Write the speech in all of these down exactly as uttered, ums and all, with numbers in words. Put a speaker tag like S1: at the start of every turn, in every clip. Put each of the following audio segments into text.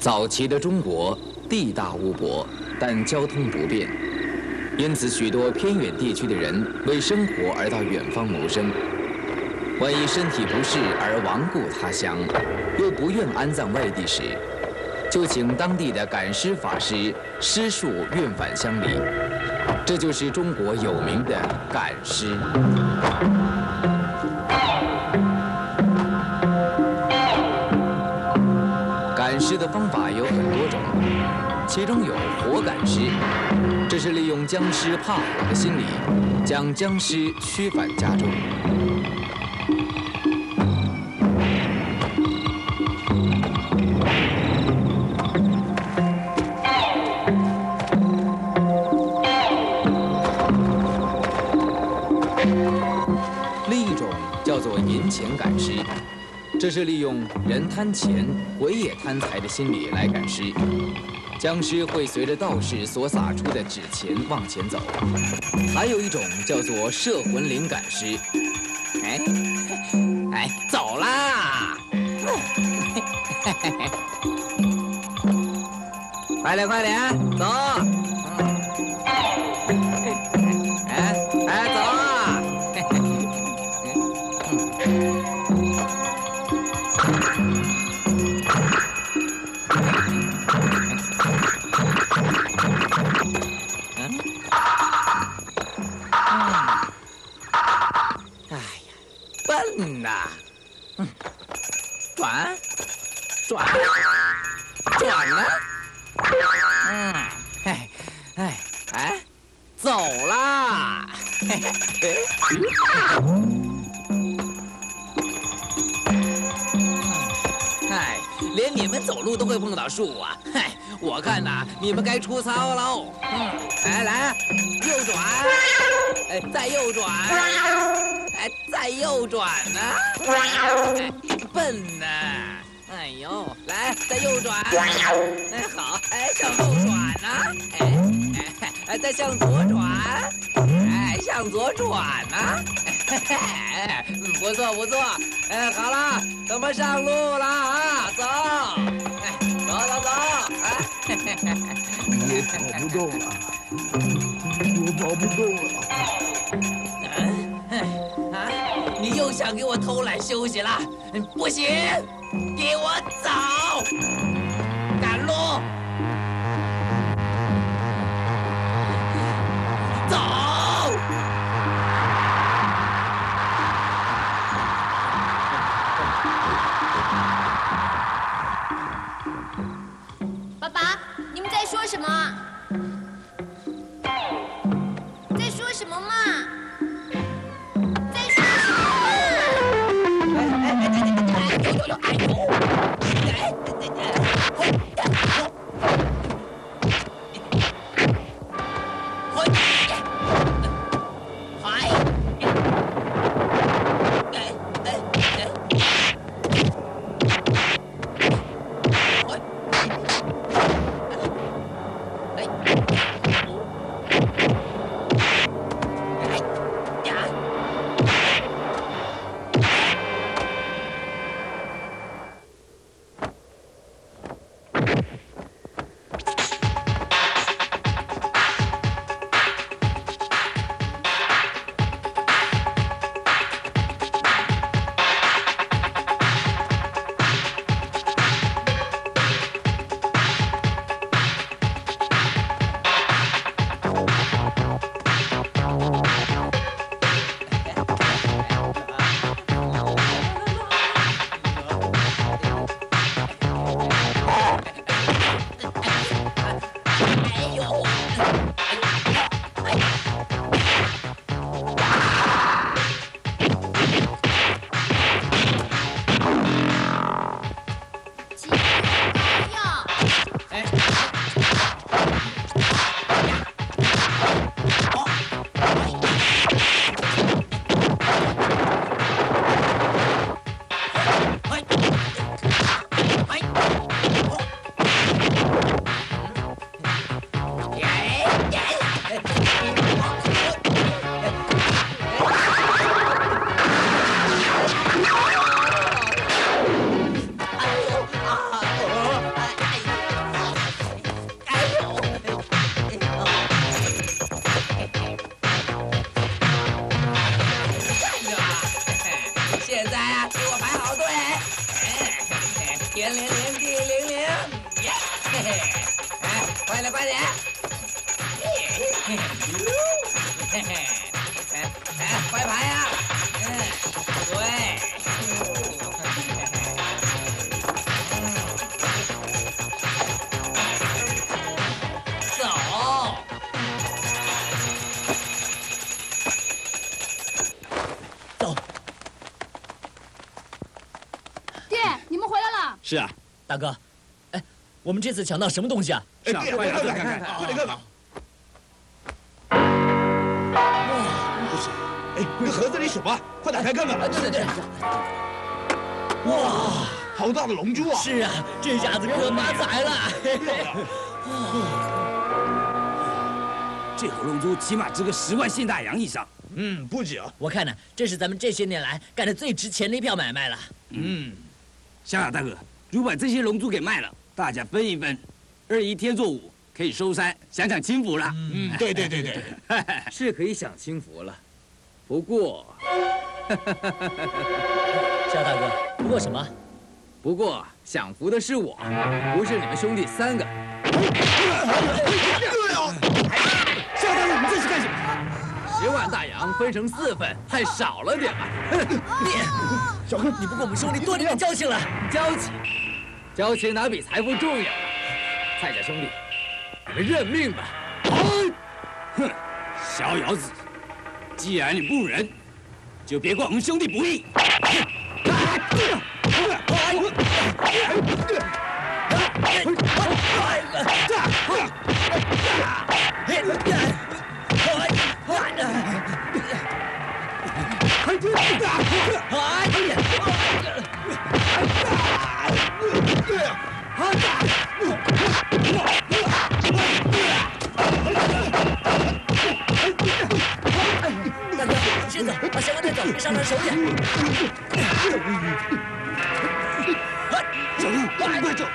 S1: 早期的中国地大物博，但交通不便，因此许多偏远地区的人为生活而到远方谋生。万一身体不适而亡故他乡，又不愿安葬外地时，就请当地的赶尸法师施术运返乡里。这就是中国有名的赶尸。赶尸的方法有很多种，其中有火赶尸，这是利用僵尸怕火的心理，将僵尸驱返家中。另一种叫做银钱赶尸。这是利用人贪钱、鬼也贪财的心理来赶尸，僵尸会随着道士所撒出的纸钱往前走。还有一种叫做摄魂灵赶尸，哎，哎，走啦！快点，快点，走！哎，哎，走啊！笨呐！嗯，转，转，转呢？嗯，哎，哎，哎，走啦！嘿嘿，哎，连你们走路都会碰到树啊！嗨，我看呐，你们该出操喽。嗯，来来，右转，哎，再右转。哎，再右转呢、啊哎？笨呐！哎呦，来，再右转。哎，好，哎，向后转呢、啊？哎，哎，再向左转。哎，向左转呢、啊？哎，不错不错。哎，好了，咱们上路了啊！走，哎，走走走。哎，
S2: 我跑不动了，我跑不动了。
S1: 你又想给我偷懒休息了？不行，给我走！赶路，走！
S3: 爸爸，你们在说什么？在说什么嘛？
S1: 现在啊，给我排好队。哎，天灵灵，地灵灵，呀，嘿嘿，哎，快点快点。嘿嘿，嘿嘿，哎哎，快排呀！嗯，对。
S4: 是啊，
S5: 大哥，哎，我们这次抢到什么东西啊？
S4: 是啊，快拿出来看看，快点看看。哇，不是，哎，那盒子里什么？快打开看看。
S5: 对对对。
S4: 哇，好大的龙珠啊！
S5: 是啊，这下子可发财了。
S6: 这盒龙珠起码值个十万现大洋以上。
S4: 嗯，不止啊。
S5: 我看呢，这是咱们这些年来干的最值钱的一票买卖了。
S6: 嗯，香雅大哥。 如果把这些龙珠给卖了，大家分一分，二姨天作五，可以收山，享享清福了。
S4: 嗯，对对对对，
S7: 是可以享清福了。不过，
S5: 夏大哥，不过什么？
S7: 不过享福的是我，不是你们兄弟三个。
S6: 夏大哥，你这是干什么？
S7: 十万大洋分成四份，还少了点吧？
S5: 你，小哥，你不跟我们兄弟多点交情了？
S7: 交情。 交情哪比财富重要？蔡家兄弟，你们认命吧！
S6: 哼，小小子，既然你不仁，就别怪我们兄弟不义。
S5: 大哥，先走，把小哥带走，别伤他手眼。
S6: 走，快快走！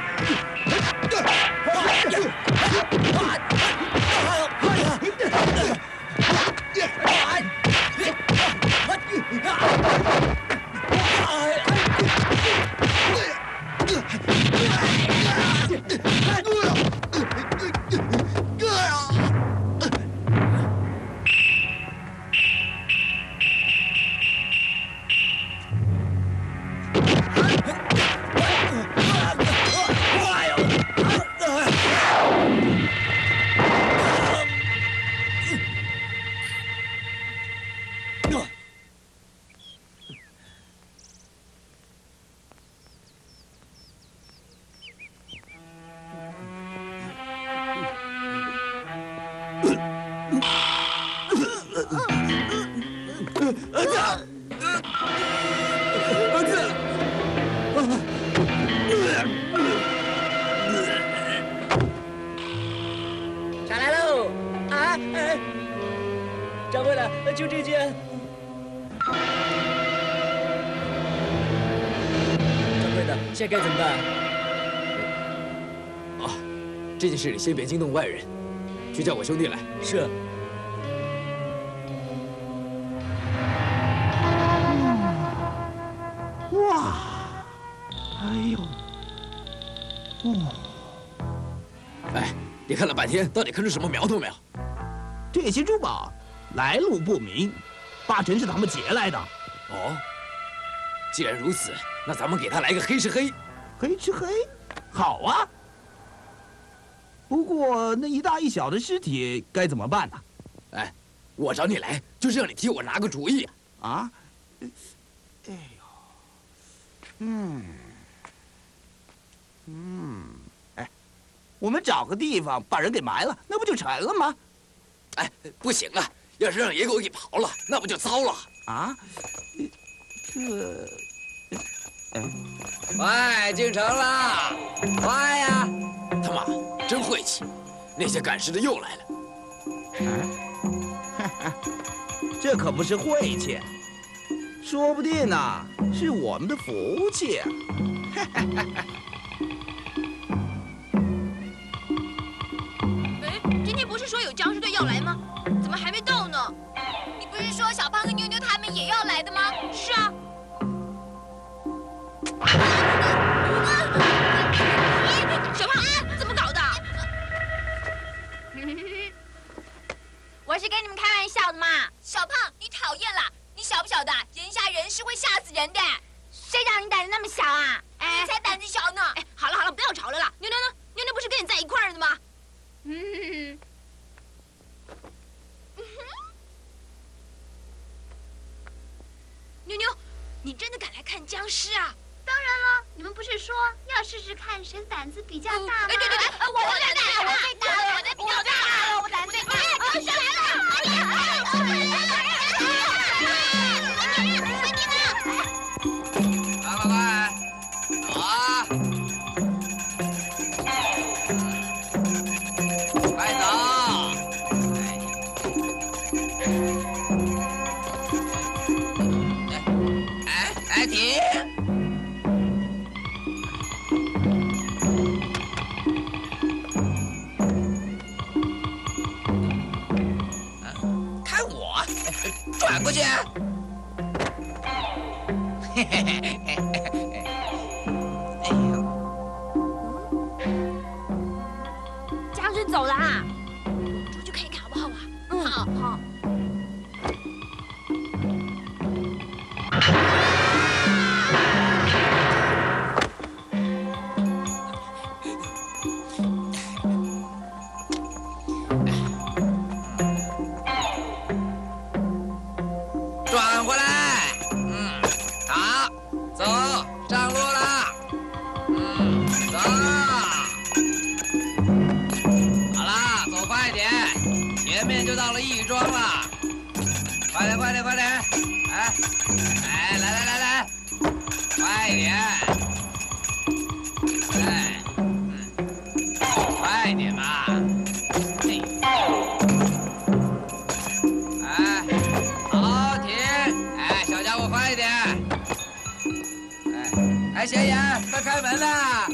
S5: 茶来喽！啊，哎，掌柜的，就这件。掌柜的，现在该怎么办？
S7: 啊，这件事你先别惊动外人，去叫我兄弟来。
S5: 是。
S2: 哇！哎呦！哦，
S7: 哎，你看了半天，到底看出什么苗头没有？
S2: 这些珠宝来路不明，八成是他们劫来的。
S7: 哦，既然如此，那咱们给他来个黑吃黑。
S2: 黑吃黑，好啊。不过那一大一小的尸体该怎么办呢？
S7: 哎，我找你来就是让你替我拿个主意
S2: 啊！哎呦，嗯，嗯，哎，我们找个地方把人给埋了，那不就成了吗？
S7: 哎，不行啊！要是让野狗给刨了，那不就糟了
S2: 啊？这，哎，
S1: 快进城了，快呀！
S7: 他妈，真晦气！那些赶尸的又来了。
S2: 啊，这可不是晦气，说不定呢是我们的福气。
S3: 哎，今天不是说有僵尸队要来吗？怎么还没到呢？你不是说小胖和妞妞他们也要来的吗？是啊。 会吓死人的。
S8: 谁让你胆子那么小啊？
S3: 哎，
S8: 你才胆子小呢！
S3: 哎，好了好了，不要吵了啦。妞妞呢？妞妞不是跟你在一块儿的吗？
S8: 嗯。
S3: 妞妞，你真的敢来看僵尸啊？
S8: 当然了，你们不是说要试试看谁的胆子比较大吗？
S3: 哎，对对对，
S8: 我的最大，我最大，
S3: 我的比较大，
S8: 我胆子最大。
S3: 哎，上来了！哎呀，
S1: 快快快，走啊！快走！哎哎，停！看我，转过去。嘿嘿嘿嘿嘿。哎呦，
S8: 僵尸走了啊！
S3: 出去看一看好不好啊？
S8: 嗯，好好。
S1: 转过来，嗯，好，走，上路了，嗯，走，好了，走快点，前面就到了义庄了，快点，快点，快点，哎，哎，来来来来，快一点，哎，嗯，快点嘛，嘿，哎。好，停！哎，小家伙，快一点！哎，哎，贤言，快开门呐！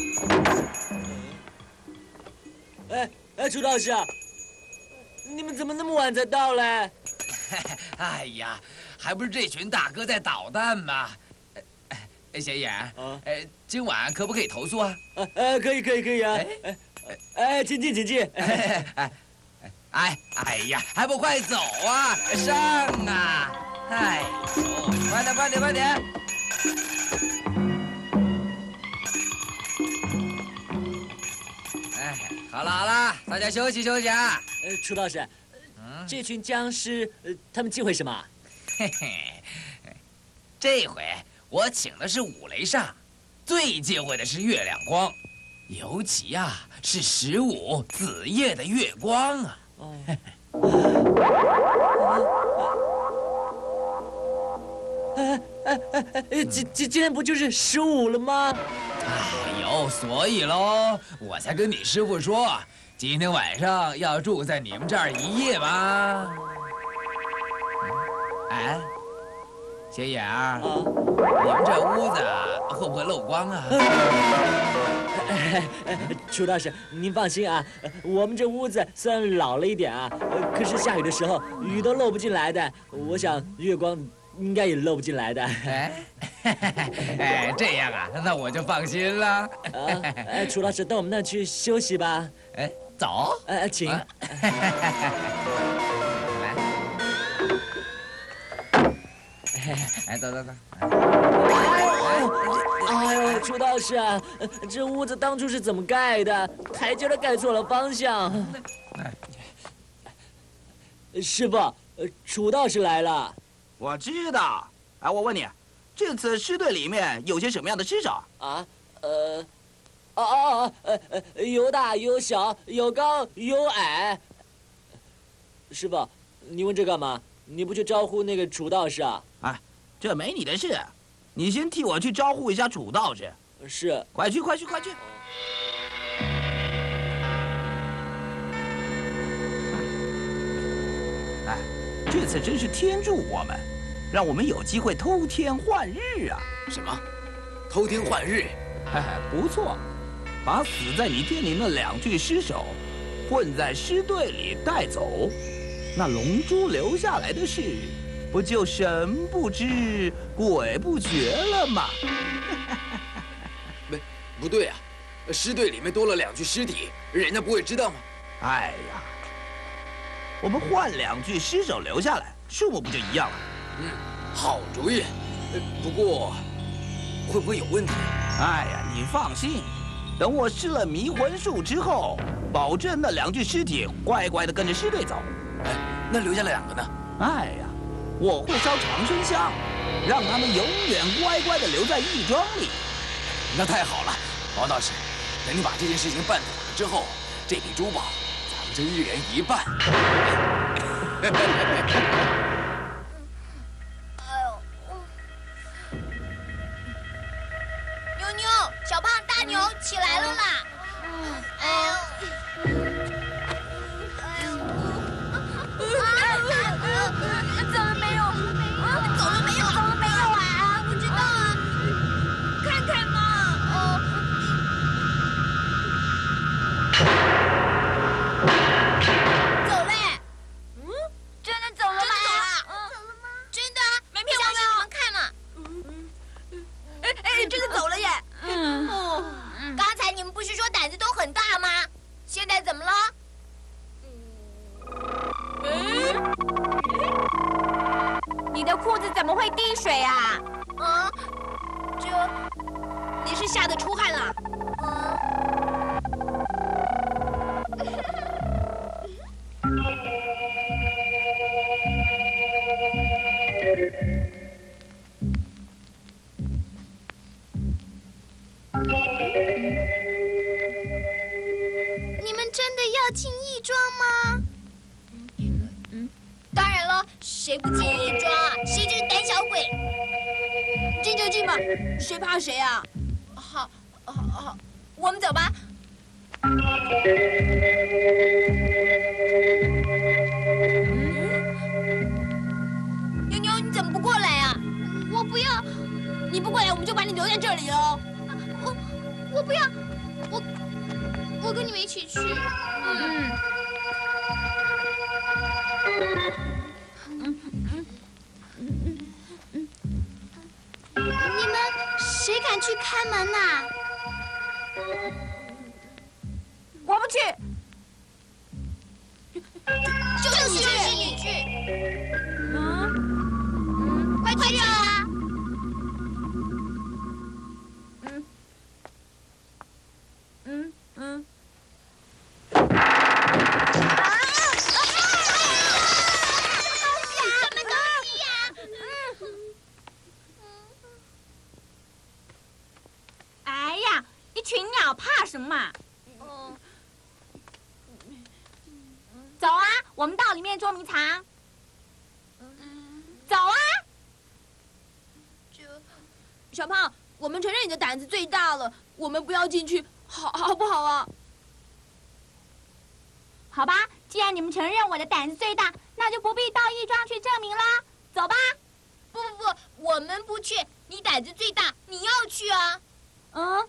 S5: 哎哎，楚道士，你们怎么那么晚才到嘞？
S1: 哎呀，还不是这群大哥在捣蛋吗？哎，贤言，
S5: 啊，
S1: 哎，今晚可不可以投诉啊？
S5: 哎哎，可以可以可以啊！
S1: 哎
S5: 哎哎，请进请进！
S1: 哎哎哎哎呀，还不快走啊！上啊！哎呦，快点快点快点！哎，好了好了，大家休息休息啊！
S5: 呃，楚道士，
S1: 嗯，
S5: 这群僵尸，呃，他们忌讳什么？
S1: 嘿嘿，这回我请的是五雷煞，最忌讳的是月亮光，尤其呀、是十五子夜的月光啊！
S5: 哦。哎哎哎哎！今今今天不就是十五了吗？
S1: 哎呦，所以喽，我才跟你师傅说，今天晚上要住在你们这儿一夜吗？哎，斜眼儿，
S5: 啊，
S1: 你们这屋子会不会漏光啊？
S5: 哎哎，楚大师，您放心啊，我们这屋子虽然老了一点啊，可是下雨的时候雨都漏不进来的。我想月光应该也漏不进来的。
S1: 哎，哎，这样啊，那我就放心了。
S5: 啊，哎，楚老师，到我们那去休息吧。
S1: 哎，走。
S5: 哎，请。
S1: 来。哎，走走走。
S5: 哎呦，楚道士啊，这屋子当初是怎么盖的？台阶都盖错了方向。师傅，呃，楚道士来了。
S2: 我知道。哎，我问你，这次狮队里面有些什么样的狮手？
S5: 啊，呃，哦哦哦，呃呃，有大有小，有高有矮。师傅，你问这干嘛？你不去招呼那个楚道士啊？
S2: 哎，这没你的事。你先替我去招呼一下楚道士。
S5: 是，
S2: 快去，快去，快去！哎，这次真是天助我们，让我们有机会偷天换日啊！
S7: 什么？偷天换日？
S2: 哎，不错，把死在你店里那两具尸首混在尸队里带走，那龙珠留下来的事，不就神不知鬼不觉了吗？
S7: 没，不对啊，尸队里面多了两具尸体，人家不会知道吗？
S2: 哎呀，我们换两具尸首留下来，数目不就一样了？
S7: 嗯，好主意。
S6: 不过会不会有问题？
S2: 哎呀，你放心，等我施了迷魂术之后，保证那两具尸体乖乖的跟着尸队走。
S6: 哎，那留下两个呢？
S2: 哎呀，我会烧长生香，让他们永远乖乖的留在义庄里。
S6: 那太好了，王道士，等你把这件事情办妥了之后，这笔珠宝咱们就一人一半。
S8: 牛牛，小胖，大牛，起来了啦！哎呦！哎呦！走了没有？啊，走了没有？走了没有啊？不知道啊，看看嘛。哦。走嘞！嗯，真的走了吗？真的走了。走了吗？真的啊，没骗我，给你们看嘛。哎哎，真的走了耶！嗯哦，刚才你们不是说胆子都很大吗？现在怎么了？嗯，
S3: 你的裤子怎么会滴水啊？
S8: 啊，这
S3: 你是吓得出汗了？
S8: 你们真的要进义庄吗？嗯，当然了，谁不进义庄啊？谁就是胆小鬼。
S3: 进就进吧，谁怕谁啊？
S8: 好，好，好，我们走吧。牛牛，你怎么不过来啊？我不要。
S3: 你不过来，我们就把你留在这里哦。
S8: 我我不要，我我跟你们一起去。嗯。你们谁敢去开门呐？
S3: 我不去。
S8: 就是你去，你去。嗯，快去啊！
S3: 嗯嗯嗯。哎呀，一群鸟怕什么啊？走啊，我们到里面捉迷藏。走啊！
S8: 这
S3: 小胖，我们承认你的胆子最大了，我们不要进去，好好不好啊？
S9: 好吧，既然你们承认我的胆子最大，那就不必到义庄去证明啦。走吧。
S8: 不不不，我们不去，你胆子最大，你要去啊。
S9: 嗯。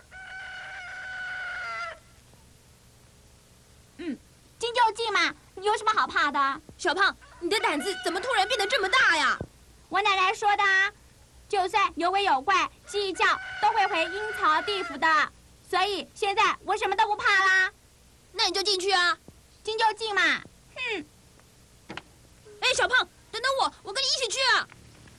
S9: 嗯，进就进嘛，你有什么好怕的？
S3: 小胖，你的胆子怎么突然变得这么大呀？
S9: 我奶奶说的啊，就算有鬼有怪，鸡一叫都会回阴曹地府的。所以现在我什么都不怕啦。
S3: 那你就进去啊，
S9: 进就进嘛。哼。
S3: 哎，小胖，等等我，我跟你一起去啊。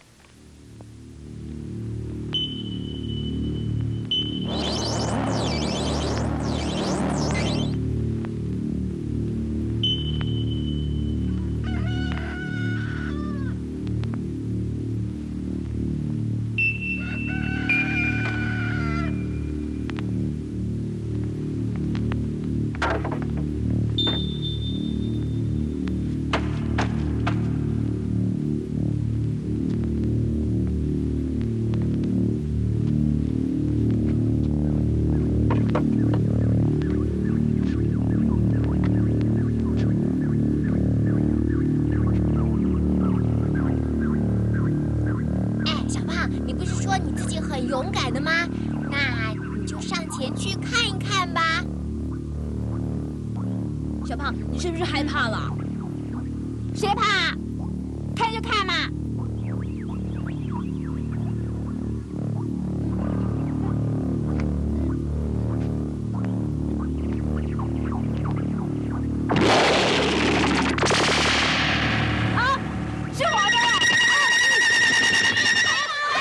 S8: 勇敢的吗？那你就上前去看一看吧。
S3: 小胖，你是不是害怕了？
S9: 谁怕？看就看嘛。啊，是我的！啊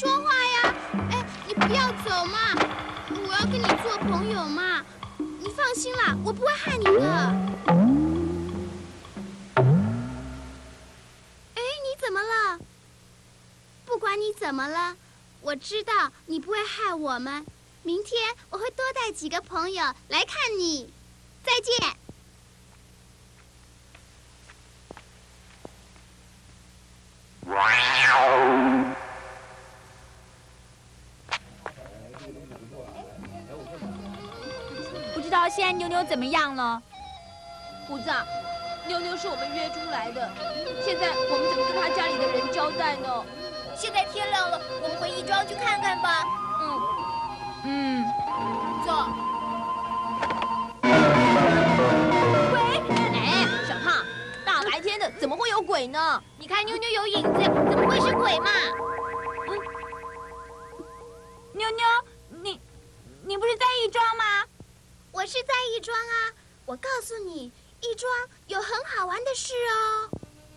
S8: 说话呀！哎，你不要走嘛，我要跟你做朋友嘛。你放心啦，我不会害你的。哎，你怎么了？不管你怎么了，我知道你不会害我们。明天我会多带几个朋友来看你。再见。
S9: 不知道现在妞妞怎么样了？
S3: 胡子啊，妞妞是我们约出来的，现在我们怎么跟她家里的人交代呢？
S8: 现在天亮了，我们回义庄去看看吧。
S3: 嗯
S9: 嗯，
S8: 走。
S3: 鬼！哎，小胖，大白天的怎么会有鬼呢？
S8: 你看妞妞有影子，怎么会是鬼嘛？
S9: 嗯，妞妞，你你不是在义庄吗？
S8: 我是在义庄啊。我告诉你，义庄有很好玩的事哦。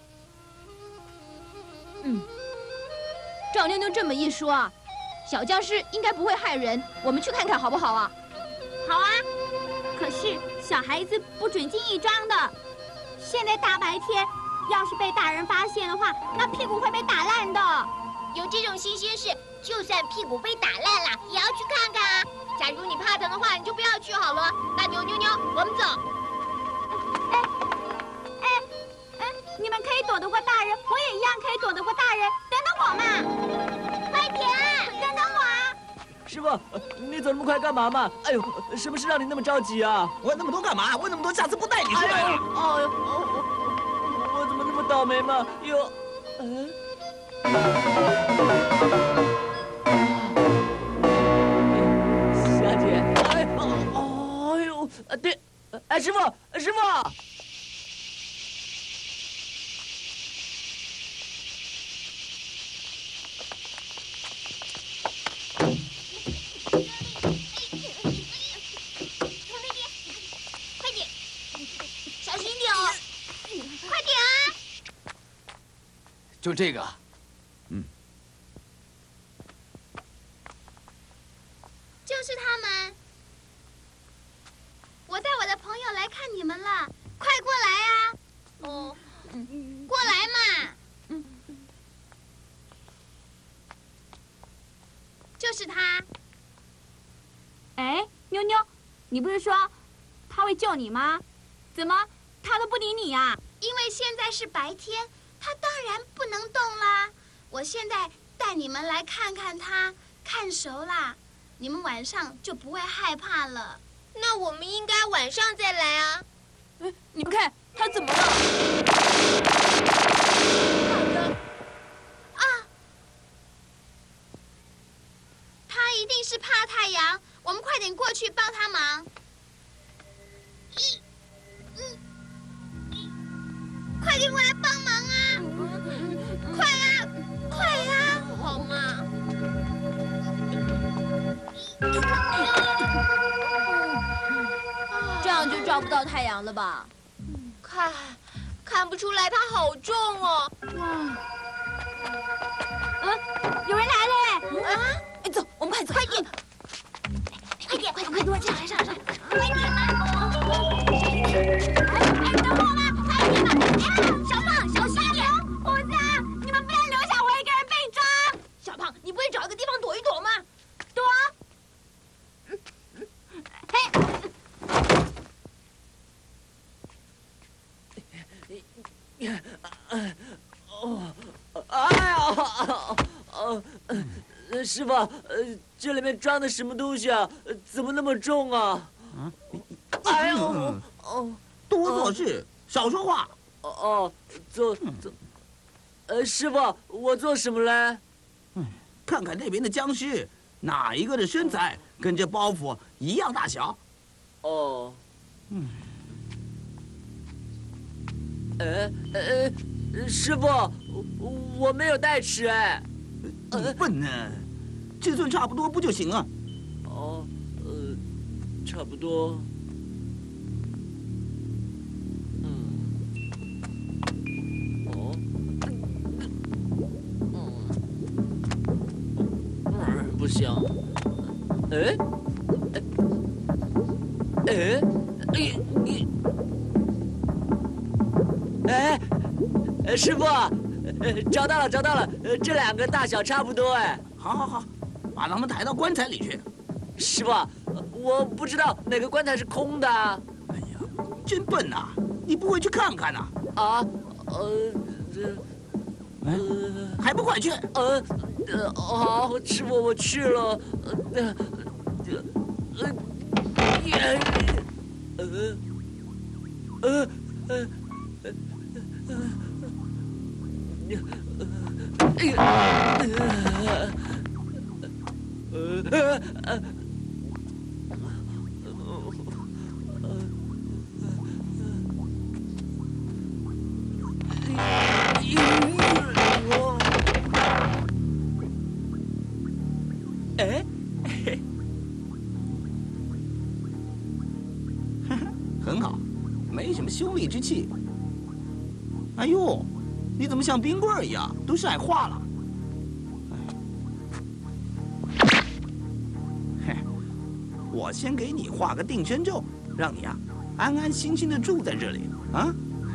S3: 嗯。照妞妞这么一说啊，小僵尸应该不会害人，我们去看看好不好啊？
S9: 好啊，可是小孩子不准进义庄的。现在大白天，要是被大人发现的话，那屁股会被打烂的。
S8: 有这种新鲜事，就算屁股被打烂了，也要去看看啊。假如你怕疼的话，你就不要去好了。大牛妞妞，我们走。
S9: 哎哎哎，你们可以躲得过大人，我也一样可以躲得过大人。等等我嘛，
S8: 快点！
S9: 等等我啊！
S5: 师傅，你走那么快干嘛嘛？哎呦，什么事让你那么着急啊？
S2: 问那么多干嘛？问那么多，下次不带你出来了。
S5: 哎呦，哎呦，我我怎么那么倒霉嘛？哟，嗯。小姐，哎，哦，哎呦，啊对，哎，师傅，师傅。
S6: 就这个，
S2: 嗯，
S8: 就是他们。我带我的朋友来看你们了，快过来啊！哦，过来嘛。嗯，就是他。
S9: 哎，妞妞，你不是说他会救你吗？怎么他都不理你啊？
S8: 因为现在是白天。他当然不能动啦！我现在带你们来看看他，看熟啦，你们晚上就不会害怕了。那我们应该晚上再来啊！
S3: 哎，你们看他怎么了？
S8: 好的。啊！他一定是怕太阳，我们快点过去帮他忙。一，嗯。快点过来帮忙啊！快呀，快呀！好嘛。
S3: 这样就照不到太阳了吧？
S8: 看，看不出来它好重哦。哇！
S9: 嗯，有人来了！
S3: 啊！哎，走，我们快走，
S8: 快点，快点，快点，快点，上来，上来，上来，快点嘛！哎，等我嘛！快点嘛！哎呀，小胖，小心点！
S9: 胡子，你们不要留下我一个人被抓！
S3: 小胖，你不会找一个地方躲一躲吗？
S9: 躲！嘿！
S5: 哦，哎呀，哦，师傅，呃，这里面装的什么东西啊？怎么那么重啊？哎呦，哦，
S2: 多做事，少说话。
S5: 哦哦，做做，呃，师傅，我做什么嘞？
S2: 嗯，看看那边的僵尸，哪一个的身材跟这包袱一样大小？
S5: 哦，嗯，呃呃，师傅，我我没有带尺哎。
S2: 你笨呢，尺寸差不多不就行了？
S5: 哦，呃，差不多。 不行。哎，哎，哎，你，哎，哎，师傅，找到了，找到了，这两个大小差不多，哎。
S2: 好，好，好，把它们抬到棺材里去。
S5: 师傅，我不知道哪个棺材是空的。
S2: 哎呀，真笨呐！你不会去看看呐？
S5: 啊，呃，这，
S2: 哎，还不快去？
S5: 呃，呃，好，师傅，我去了。呃，呃，呃，呃，呃，呃，哎呀，呃，呃，呃。哎，
S2: 很好，没什么凶厉之气。哎呦，你怎么像冰棍儿一样，都晒化了？嘿，我先给你画个定身咒，让你啊安安心心的住在这里啊。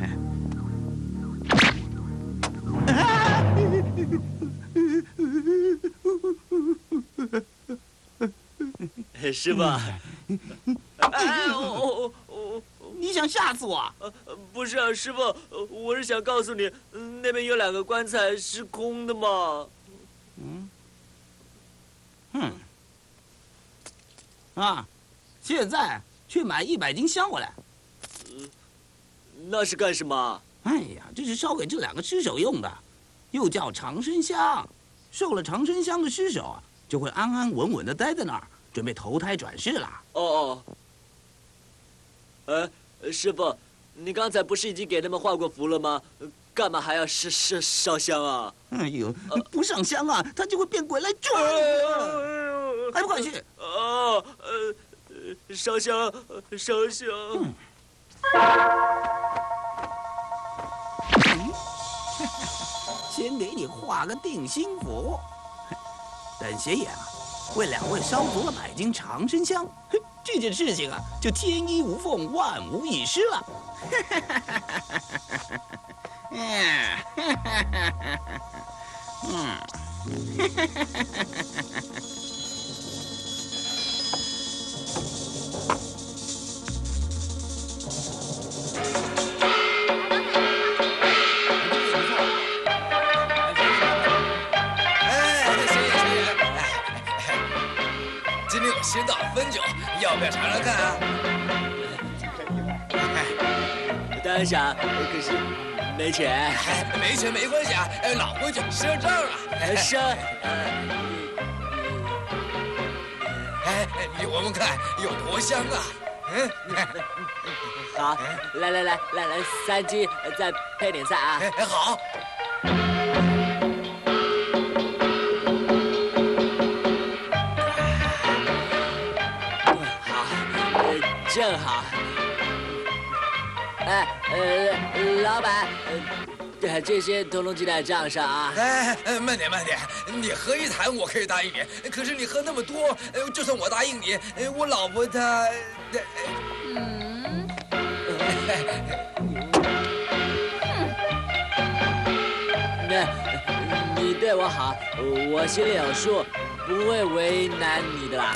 S5: 师傅，哎，我我
S2: 你想吓死我？
S5: 不是啊，师傅，我是想告诉你，那边有两个棺材是空的嘛。
S2: 嗯，嗯，啊，现在去买一百斤香回来。
S5: 那是干什么？
S2: 哎呀，这是烧给这两个尸首用的，又叫长生香。受了长生香的尸首啊，就会安安稳稳的待在那儿，准备投胎转世了。
S5: 哦哦。哎，师傅，你刚才不是已经给他们画过符了吗？干嘛还要烧烧烧香啊？
S2: 哎呦，不上香啊，他就会变鬼来抓你！还不快去！
S5: 啊，呃，烧香，烧香。嗯
S2: 先给你画个定心符，等邪眼啊为两位烧足了百斤长生香，这件事情啊就天衣无缝、万无一失了。嗯。
S7: 新到了汾酒，要不要尝尝看啊？
S5: 当然想，可是没钱。
S7: 没钱没关系啊，老规矩，赊账啊。
S5: 赊。
S7: 哎，你闻闻看，有多香啊！嗯，
S5: 好，来来来来来，三斤，再配点菜啊。
S7: 哎，好。
S5: 正好，哎，呃，老板，呃，这些统统记在账上啊。
S7: 哎，慢点慢点，你喝一坛我可以答应你，可是你喝那么多，就算我答应你，我老婆她……嗯。
S5: 那，你对我好，我心里有数，不会为难你的啦。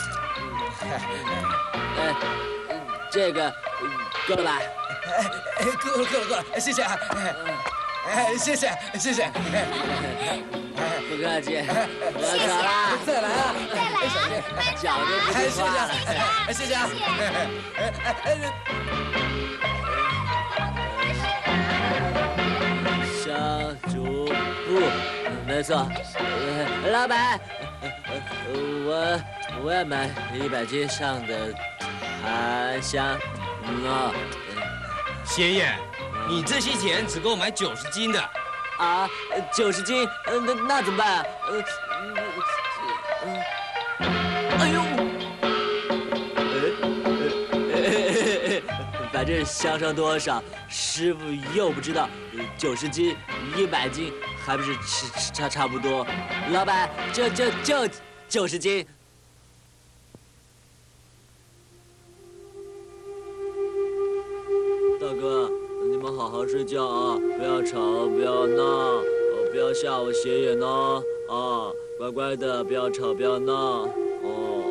S5: 哎。这个够了吧？
S7: 哎哎，够了够了够了，谢谢啊！哎，谢谢谢谢。
S5: 不客气，我走了。
S7: 再来啊！
S9: 再来啊！
S5: 脚都不听话了。
S7: 哎，谢谢啊！哎哎，
S5: 香烛布，没错。老板，我我要买一百斤上的。檀香，啊，
S6: 邪眼，你这些钱只够买九十斤的。
S5: 啊，九十斤，那那怎么办啊？呃，哎呦，反正香上多少，师傅又不知道，九十斤、一百斤，还不是差差差不多。老板，就就就九十斤。大哥，你们好好睡觉啊，不要吵，不要闹，哦，不要吓我斜眼哦，啊，乖乖的，不要吵，不要闹，哦。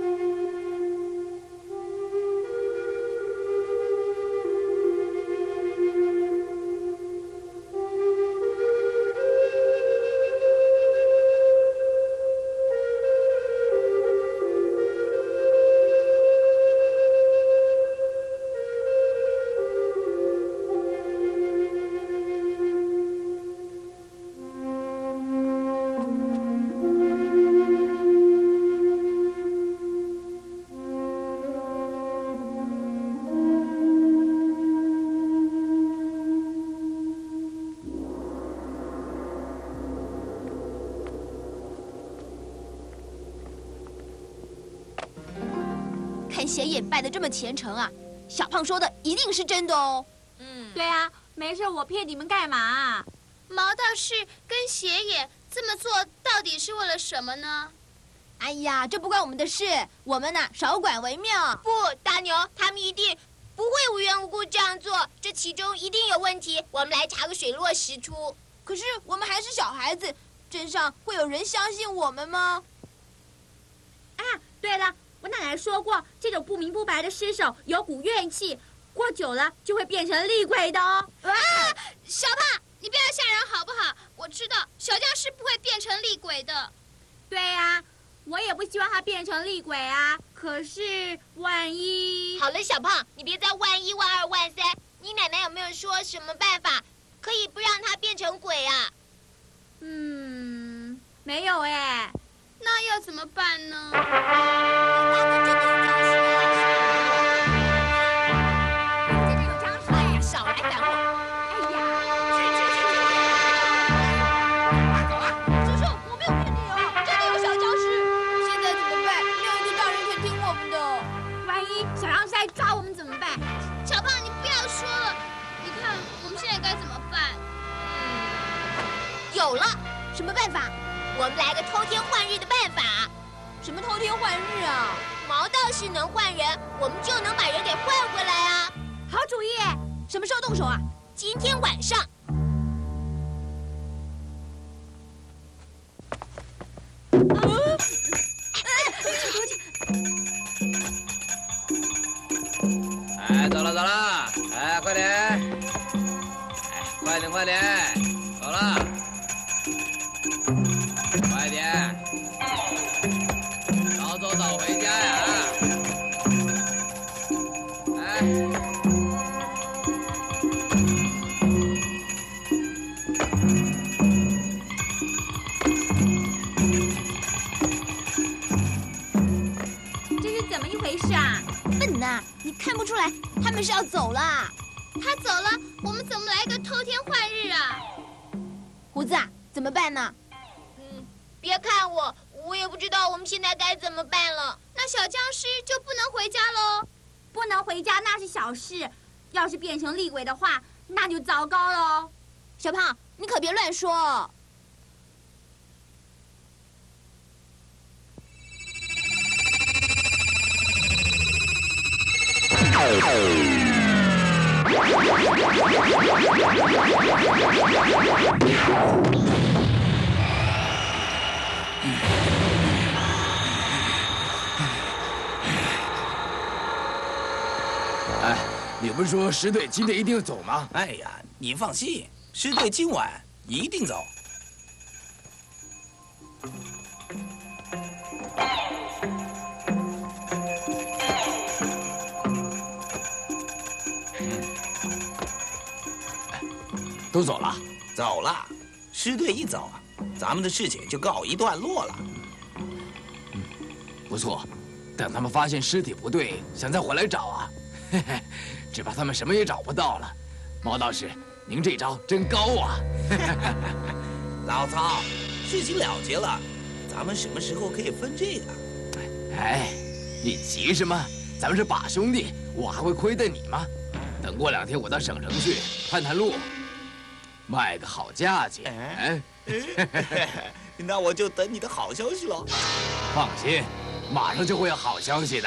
S3: 看斜眼拜的这么虔诚啊，小胖说的一定是真的哦。
S9: 嗯，对啊，没事，我骗你们干嘛？
S8: 毛道士跟斜眼这么做，到底是为了什么呢？
S3: 哎呀，这不关我们的事，我们呐少管为妙。
S8: 不，大牛，他们一定不会无缘无故这样做，这其中一定有问题。我们来查个水落石出。
S3: 可是我们还是小孩子，镇上会有人相信我们吗？
S9: 啊，对了。 我奶奶说过，这种不明不白的尸首有股怨气，过久了就会变成厉鬼的哦。
S8: 啊，小胖，你不要吓人好不好？我知道小僵尸不会变成厉鬼的。
S9: 对呀、啊，我也不希望它变成厉鬼啊。可是万一……
S8: 好了，小胖，你别再万一万二万三。你奶奶有没有说什么办法可以不让它变成鬼啊？
S9: 嗯，没有哎。
S8: 那要怎么办呢？
S3: 那真的有僵尸啊！真的有僵尸哎！少来赶我！哎呀，去去去去！走啊！叔叔，我没有骗你哦，真的有小僵尸。现在怎么办？没有一个大人肯听我们的。
S9: 万一小僵尸来抓我们怎么办？
S8: 小胖，你不要说了。你看我们现在该怎么办？
S3: 嗯，有了，什么办法？
S8: 我们来个偷天换日的办法。
S3: 什么偷天换日啊？
S8: 毛道士能换人，我们就能把人给换回来啊！
S9: 好主意！
S3: 什么时候动手啊？
S8: 今天晚上。
S3: 啊！
S1: 哎，走了走了，哎，快点！哎，快点快点，走了。 快点，早走早回家呀！哎，
S9: 这是怎么一回事啊？
S3: 笨呐，你看不出来他们是要走了？
S8: 他走了，我们怎么来个偷天换日啊？
S3: 胡子啊，怎么办呢？
S8: 别看我，我也不知道我们现在该怎么办了。那小僵尸就不能回家喽？
S9: 不能回家那是小事，要是变成厉鬼的话，那就糟糕喽。
S3: 小胖，你可别乱说。
S7: 哎，你不是说狮队今天一定要走吗？
S2: 哎呀，你放心，狮队今晚一定走。
S7: 都走了，
S2: 走了。狮队一走啊，咱们的事情就告一段落了。
S7: 嗯，不错。等他们发现尸体不对，想再回来找啊，嘿嘿，只怕他们什么也找不到了。毛道士，您这招真高啊！
S2: 老曹，事情了结了，咱们什么时候可以分这个？
S7: 哎，你急什么？咱们是把兄弟，我还会亏待你吗？等过两天我到省城去探探路，卖个好价钱。哎，
S4: 那我就等你的好消息了。
S7: 放心，马上就会有好消息的。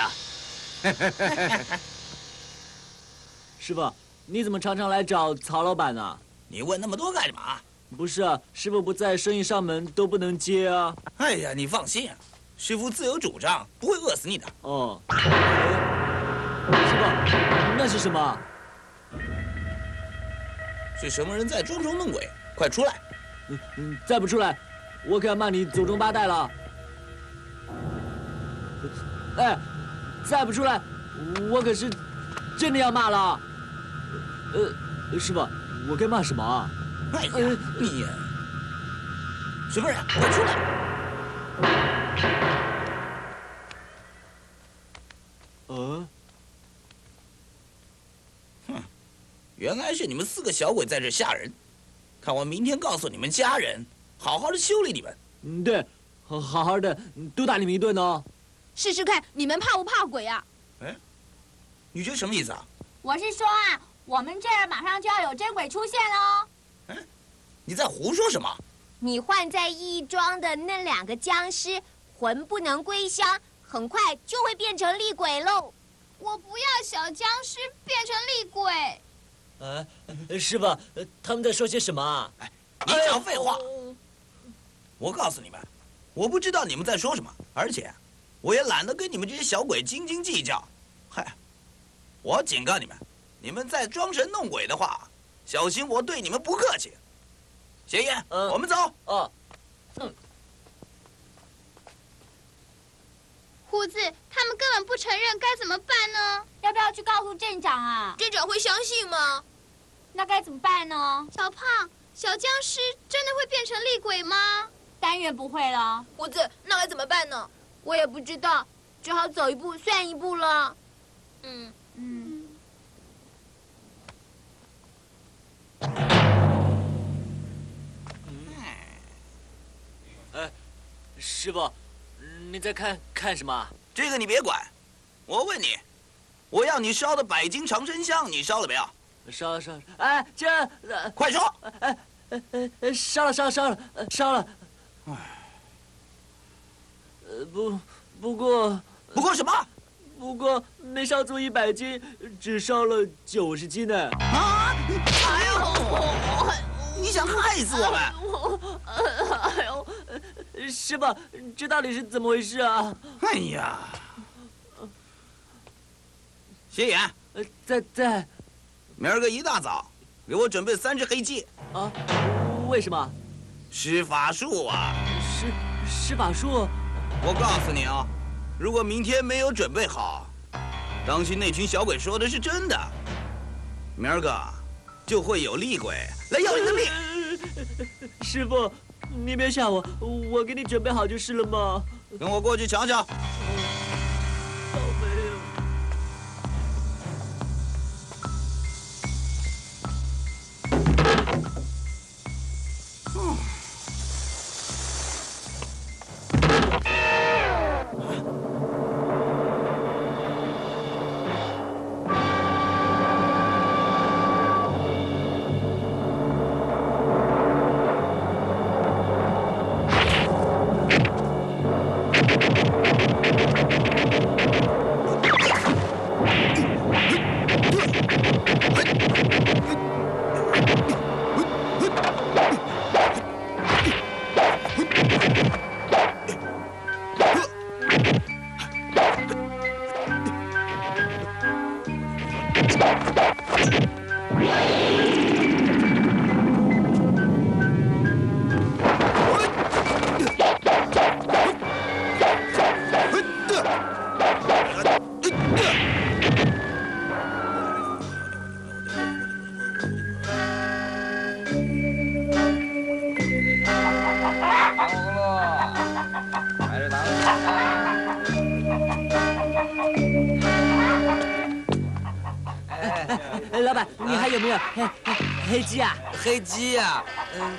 S5: 师傅，你怎么常常来找曹老板呢？
S4: 你问那么多干嘛？
S5: 不是啊，师傅不在，生意上门都不能接啊。
S4: 哎呀，你放心啊，师傅自有主张，不会饿死你的。
S5: 哦，师傅，那是什么？
S4: 是什么人在装神弄鬼？快出来！
S5: 嗯嗯，再不出来，我可要骂你祖宗八代了。哎，再不出来，我可是真的要骂了。呃，师傅，我该骂什么啊？
S4: 哎呀，你呀，什么人？快出来！
S5: 呃，
S4: 哼，原来是你们四个小鬼在这吓人。看我明天告诉你们家人，好好的修理你们。
S5: 嗯，对，好好好的毒打你们一顿哦。
S3: 试试看，你们怕不怕鬼啊？
S4: 哎，你这什么意思啊？
S9: 我是说啊，我们这儿马上就要有真鬼出现喽。
S4: 哎，你在胡说什么？
S8: 你换在义庄的那两个僵尸魂不能归乡，很快就会变成厉鬼喽。
S3: 我不要小僵尸变成厉鬼。
S5: 呃，师傅，他们在说些什么啊？
S4: 哎，你讲废话！我告诉你们，我不知道你们在说什么，而且我也懒得跟你们这些小鬼斤斤计较。嗨，我警告你们，你们再装神弄鬼的话，小心我对你们不客气。邪爷，
S5: 嗯，
S4: 我们走。
S5: 哦，嗯。
S3: 胡子，他们根本不承认，该怎么办呢？
S9: 要不要去告诉镇长啊？
S3: 镇长会相信吗？
S9: 那该怎么办呢？
S3: 小胖，小僵尸真的会变成厉鬼吗？
S9: 当然不会了。
S3: 胡子，那该怎么办呢？
S8: 我也不知道，只好走一步算一步了。
S3: 嗯
S9: 嗯。
S5: 哎，师傅，你在看看什么？
S4: 这个你别管，我问你，我要你烧的百斤长生香，你烧了没有？
S5: 烧了烧了。哎，这，呃、
S4: 快说！
S5: 哎哎哎哎，烧了烧了烧了，烧了。
S4: 唉，
S5: 呃不，不过
S4: 不过什么？
S5: 不过没烧足一百斤，只烧了九十斤呢。
S4: 啊！哎呦，你想害死我们？
S5: 哎呦，师傅，这到底是怎么回事啊？
S4: 哎呀，斜眼，
S5: 呃，在在，
S4: 明儿个一大早，给我准备三只黑鸡。
S5: 啊？为什么？
S4: 施法术啊！
S5: 施施法术？
S4: 我告诉你啊，如果明天没有准备好，当心那群小鬼说的是真的，明儿个就会有厉鬼来要你的命。
S5: 师傅，你别吓我，我给你准备好就是了嘛。
S4: 跟我过去瞧瞧。
S5: 倒霉啊！
S4: 嗯。
S5: 哎，老板，你还有没有黑黑黑鸡啊？
S1: 黑鸡啊，嗯，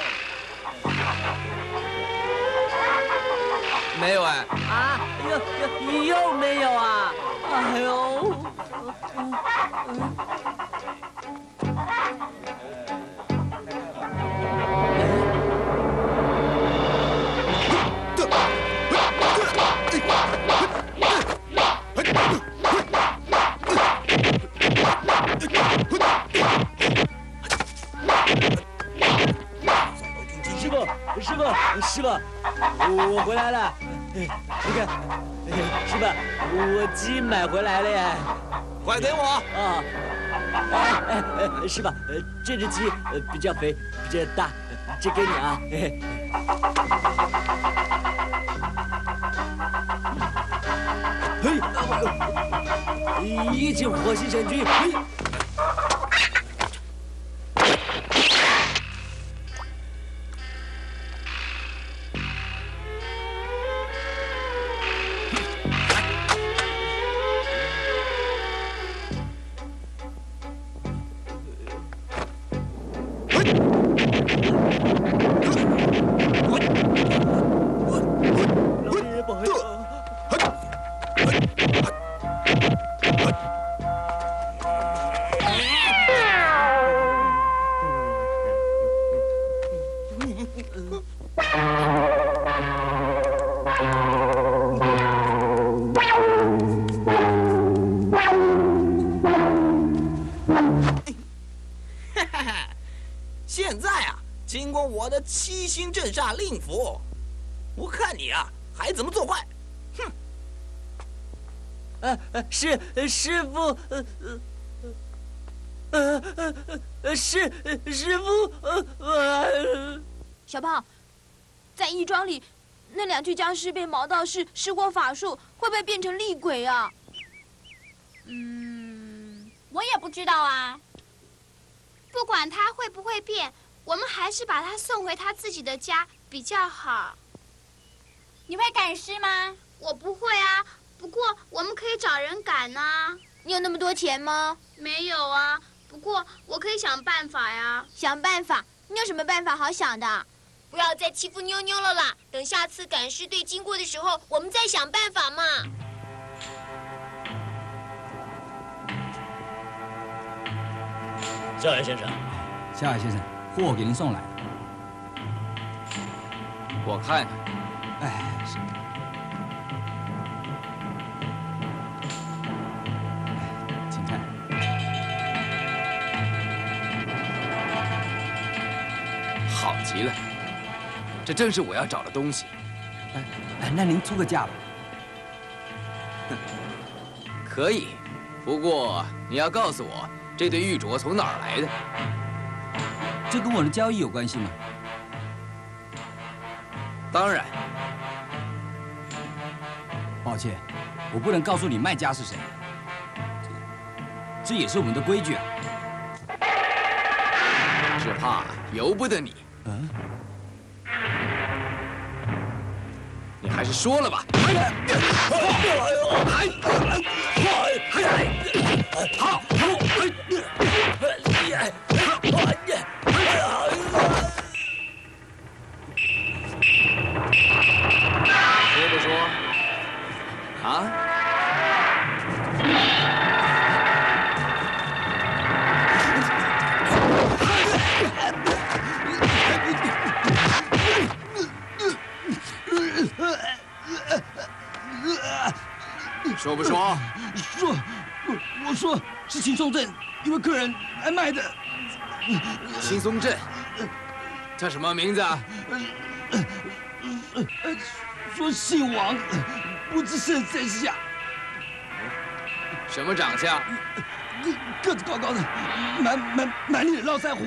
S1: 没有哎。
S5: 啊，又又又没有啊！哎呦， 你看，师傅，我鸡买回来了耶！
S4: 快给我！
S5: 啊，哎哎哎，师傅，呃，这只鸡呃比较肥，比较大，这给你啊。嘿嘿，一起火星神君。嘿。
S4: 现在啊，经过我的七星镇煞令符，我看你啊还怎么作坏！哼！
S5: 呃呃，师师傅，呃呃呃呃师师傅，呃呃。
S3: 小胖，在义庄里，那两具僵尸被毛道士施过法术，会不会变成厉鬼啊？
S9: 嗯，我也不知道啊。不管他会不会变，我们还是把他送回他自己的家比较好。你会赶尸吗？我不会啊，不过我们可以找人赶啊。
S3: 你有那么多钱吗？
S9: 没有啊，不过我可以想办法呀。
S3: 想办法？你有什么办法好想的？
S8: 不要再欺负妞妞了啦！等下次赶尸队经过的时候，我们再想办法嘛。
S5: 少爷先生，
S6: 夏先生，货给您送来。
S7: 我看看。
S6: 哎，是。请看。
S7: 好极了，这正是我要找的东西。
S6: 哎哎，那您出个价吧。
S7: 可以，不过你要告诉我。 这对玉镯从哪儿来的？
S6: 这跟我的交易有关系吗？
S7: 当然。
S6: 抱歉，我不能告诉你卖家是谁。这也是我们的规矩啊。
S7: 只怕由不得你。
S6: 嗯。
S7: 你还是说了吧。好。 说不说？啊？说不说？
S6: 说，我我说是秦松镇一位客人来卖的。
S7: 秦松镇，叫什么名字啊？
S6: 说姓王，不知甚真相。
S7: 什么长相？
S6: 个子高高的，满满满脸络腮胡。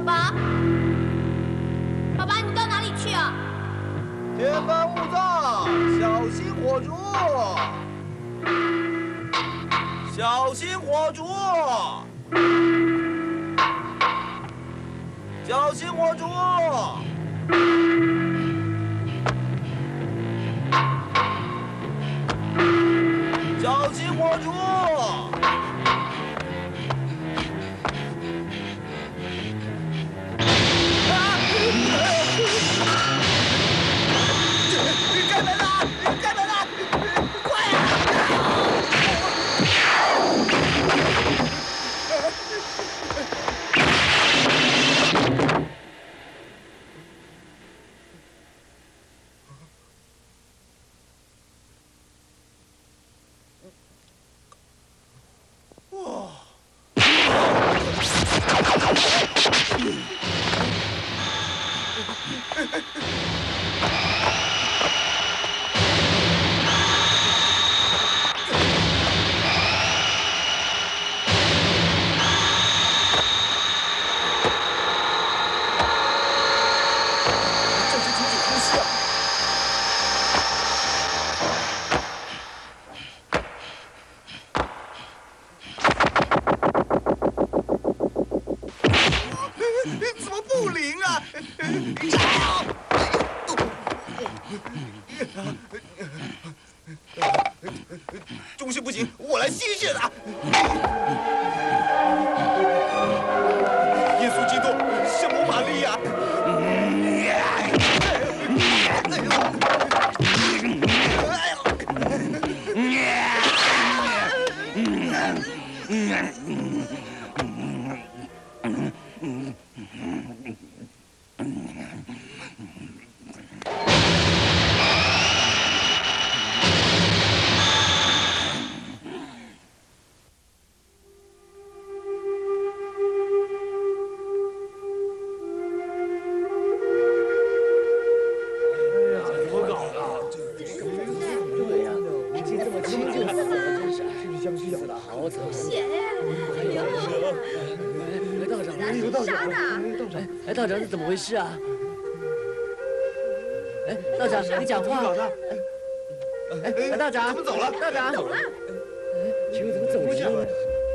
S8: 爸，爸爸，你到哪里去啊？
S10: 天翻物燥，小心火烛！小心火烛！小心火烛！小心火烛！开门啊！开门啊！快呀！哇！怎么不灵啊？中式不行，我来西式的。耶稣基督，圣母玛利亚。
S5: 哎，道长，这怎么回事啊？哎，道长，你讲话。哎，道长，
S10: 怎么走了？
S5: 道长，走了。哎，奇怪，怎么走了？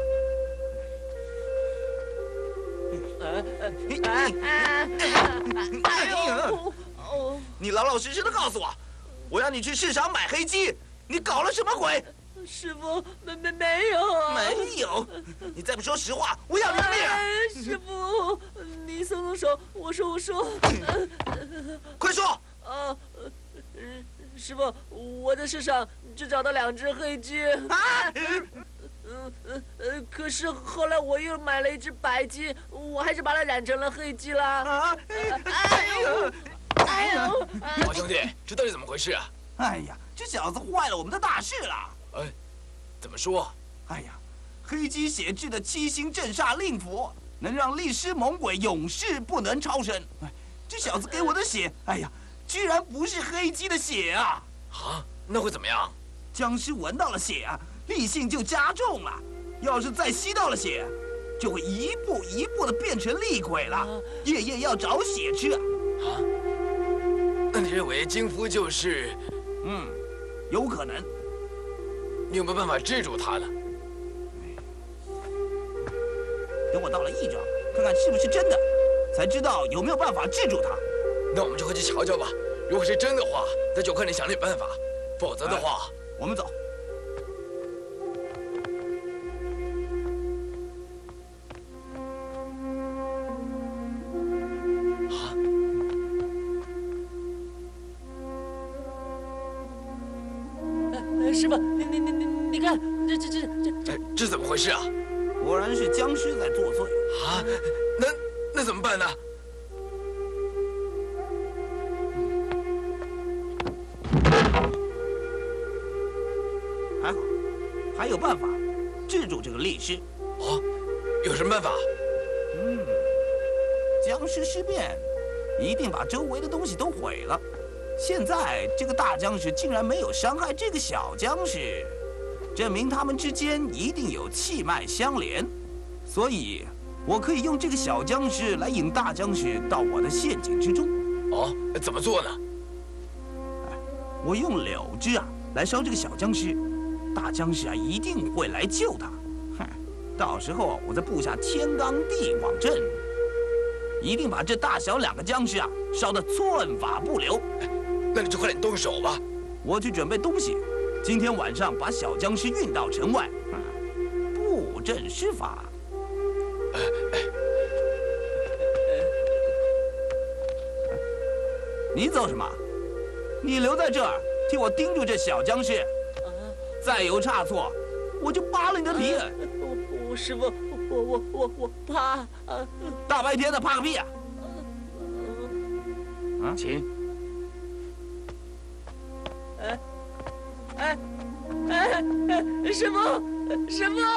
S5: 哎哎哎呦！
S10: 你老老实实的告诉我，我让你去市场买黑鸡，你搞了什么鬼？
S5: 师傅，没没没有啊！
S10: 没有，你再不说实话，我要你的命！
S5: 哎，师傅，你松松手，我说我说，
S10: 快说！
S5: 啊，师傅，我在市场只找到两只黑鸡。
S10: 啊！
S5: 嗯呃呃，可是后来我又买了一只白鸡，我还是把它染成了黑鸡啦。啊！哎呦！哎呦！
S7: 好兄弟，这到底怎么回事啊？
S10: 哎呀，这小子坏了我们的大事了！
S7: 哎，怎么说？
S10: 哎呀，黑鸡血制的七星镇煞令符，能让戾尸猛鬼永世不能超生。哎，这小子给我的血，哎呀，居然不是黑鸡的血啊！
S7: 啊，那会怎么样？
S10: 僵尸闻到了血啊，戾性就加重了。要是再吸到了血，就会一步一步的变成厉鬼了，夜夜要找血吃啊！
S7: 啊？那你认为金夫就是？
S10: 嗯，有可能。
S7: 你有没有办法制住他呢？
S10: 等我到了驿庄，看看是不是真的，才知道有没有办法制住他。
S7: 那我们就回去瞧瞧吧。如果是真的话，那就快点想点办法；否则的话，
S10: 哎、我们走。
S5: 师傅，你你你你你看，这这这这
S7: 这这怎么回事啊？
S10: 果然是僵尸在作祟
S7: 啊！那那怎么办呢？
S10: 还好，还有办法制住这个戾尸。
S7: 哦，有什么办法？
S10: 嗯，僵尸尸变，一定把周围的东西都毁了。现在这个大僵尸竟然没有伤害这个小僵尸，证明他们之间一定有气脉相连。所以， 我可以用这个小僵尸来引大僵尸到我的陷阱之中。
S7: 哦，怎么做呢？
S10: 我用柳枝啊来烧这个小僵尸，大僵尸啊一定会来救他。哼，到时候我再布下天罡地网阵，一定把这大小两个僵尸啊烧得寸法不留。
S7: 那你就快点动手吧。
S10: 我去准备东西，今天晚上把小僵尸运到城外，嗯、布阵施法。你走什么？你留在这儿，替我盯住这小僵尸。再有差错，我就扒了你的皮。
S5: 我我师傅，我我我我怕。
S10: 大白天的怕个屁啊！
S7: 啊，请。
S5: 哎哎哎哎！师傅，师傅！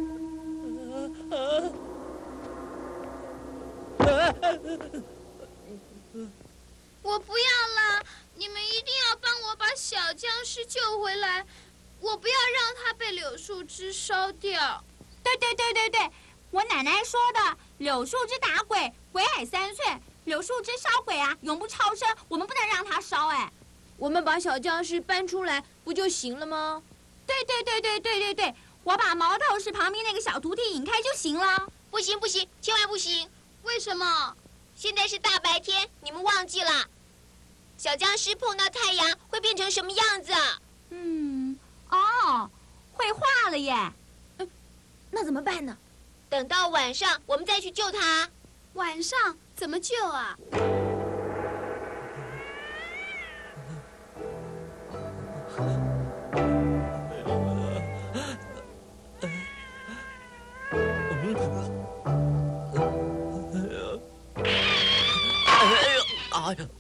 S9: 我不要了，你们一定要帮我把小僵尸救回来，我不要让它被柳树枝烧掉。
S8: 对对对对对，我奶奶说的，柳树枝打鬼，鬼海三岁，柳树枝烧鬼啊，永不超生，我们不能让它烧。哎，
S3: 我们把小僵尸搬出来不就行了吗？
S8: 对对对对对对对，我把毛头石旁边那个小土体引开就行了。
S9: 不行不行，千万不行！为什么？现在是大白天，你们忘记了？小僵尸碰到太阳会变成什么样子？
S8: 嗯，哦，会化了耶。
S3: 嗯，那怎么办呢？
S9: 等到晚上我们再去救它。
S3: 晚上怎么救啊？
S5: 哎呀！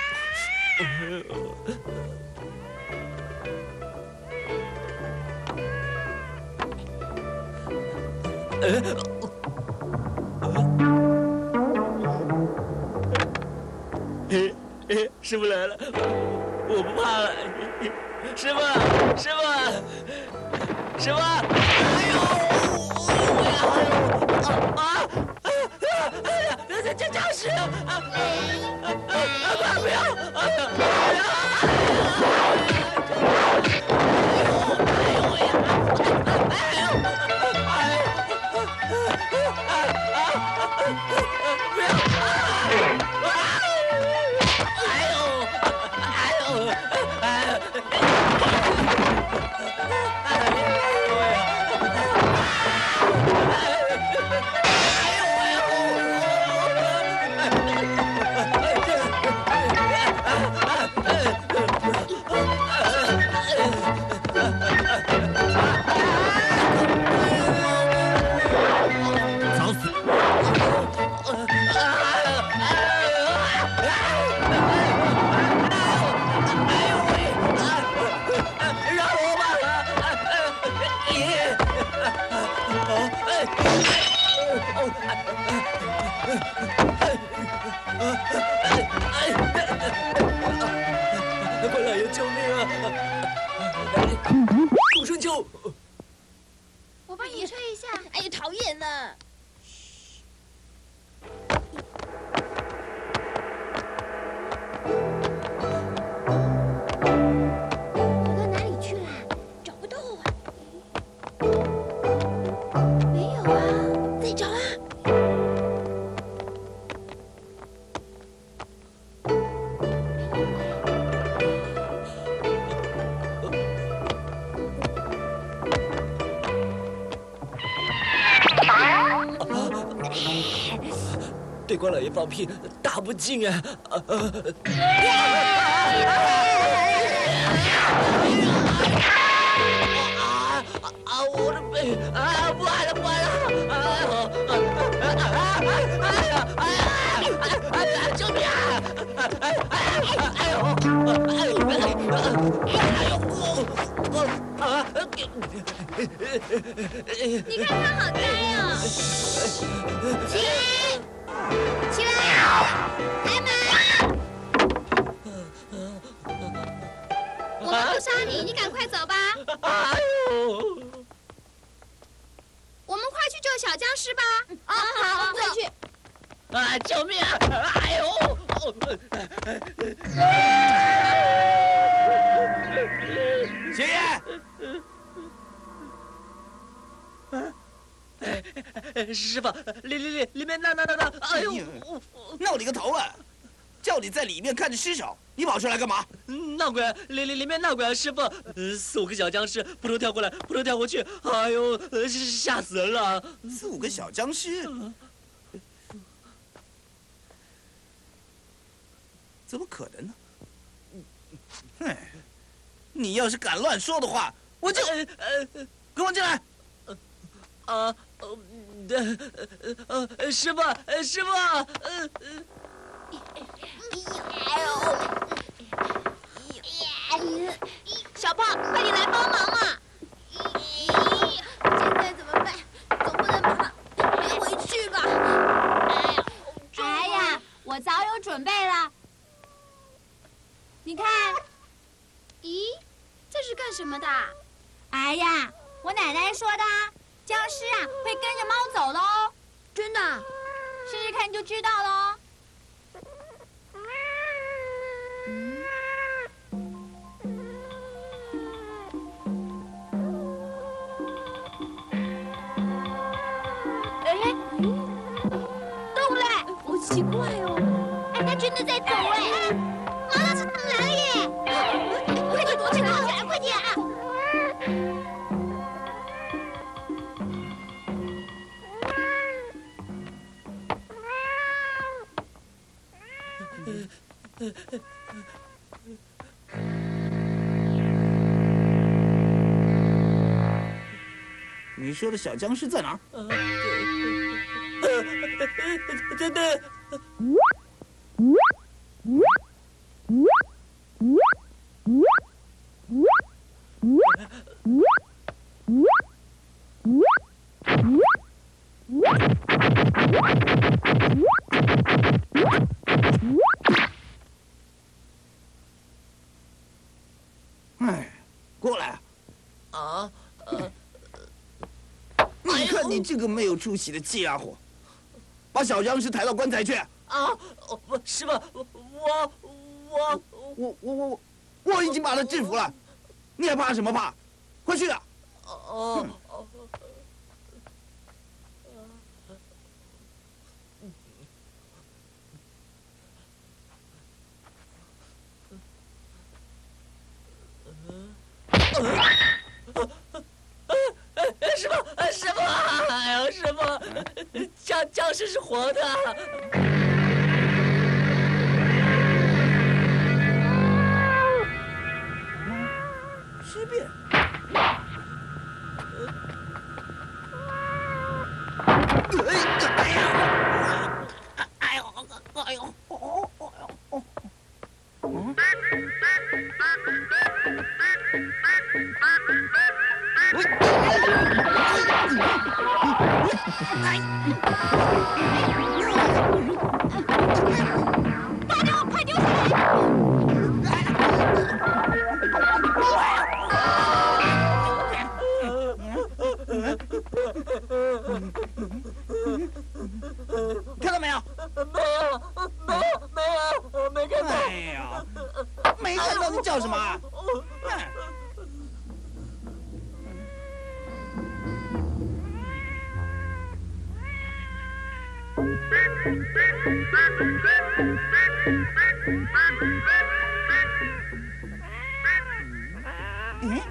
S5: 哎哎，师傅来了，我不怕了。师傅，师傅，师傅！哎呦！啊！哎呀！哎呀！这这僵尸！啊啊啊！不要！哎呀！哎呀！关老爷，救命啊！顾春秋，
S3: 我帮你吹一下。哎呀，讨厌呢！跑到哪里去了？找不到啊！没有啊，再找啊！
S5: 对关老爷放屁，大不敬啊！啊啊！我的背啊！不爱了，不爱了！哎呀！哎呀！哎呀！救命啊！哎呦！哎呦！哎呦！啊！
S9: 你看他好呆哦！起来！起来！开门！我们不杀你，你赶快走吧。
S5: 哎呦！
S9: 我们快去救
S3: 救小僵尸吧。
S8: 啊，好，
S3: 快去！
S5: 啊！救命啊！哎呦！
S4: 爷爷。
S5: 师傅，里里里里面那那那那，哎呦，
S4: 闹你个头啊！叫你在里面看着尸首，你跑出来干嘛？
S5: 闹鬼，里里里面闹鬼啊！师傅，呃，四五个小僵尸扑通跳过来，扑通跳过去，哎呦，呃吓死人了！
S4: 四五个小僵尸，怎么可能呢？哎，你要是敢乱说的话，我就……呃，跟我进来。
S5: 啊，呃，呃，呃，师傅，呃，师傅，呃，
S3: 小胖，快点来帮忙啊！
S8: 现在怎么办？总不能把他背回去吧？
S9: 哎呀，我早有准备了。你看，
S3: 咦，这是干什么的？
S9: 哎呀，我奶奶说的啊。 僵尸啊，会跟着猫走喽！
S8: 真的？
S9: 试试看就知道喽。
S3: 哎，动了！
S8: 好奇怪哦！
S3: 哎，它真的在走哎！猫老师来了耶！快点躲起来，躲起来，快点啊！
S4: 你说的小僵尸在哪儿？
S5: 对对。
S4: 哎，过来！
S5: 啊，呃。
S4: 你看你这个没有出息的家伙，把小僵尸抬到棺材去！
S5: 啊，不，师傅，我我
S4: 我我我我我已经把他制服了，你还怕什么怕？快去啊！
S5: 哦。师傅，师傅，哎呦，师傅，僵僵尸是活的。
S4: 尸变。哎呀！哎呦！哎呦！哦哦哦！嗯。
S3: 大牛，快丢下来！
S4: 看到没有？
S5: 没有，没有，没有，我没看到。
S4: 哎呀，没看到你叫什么？哎 嗯？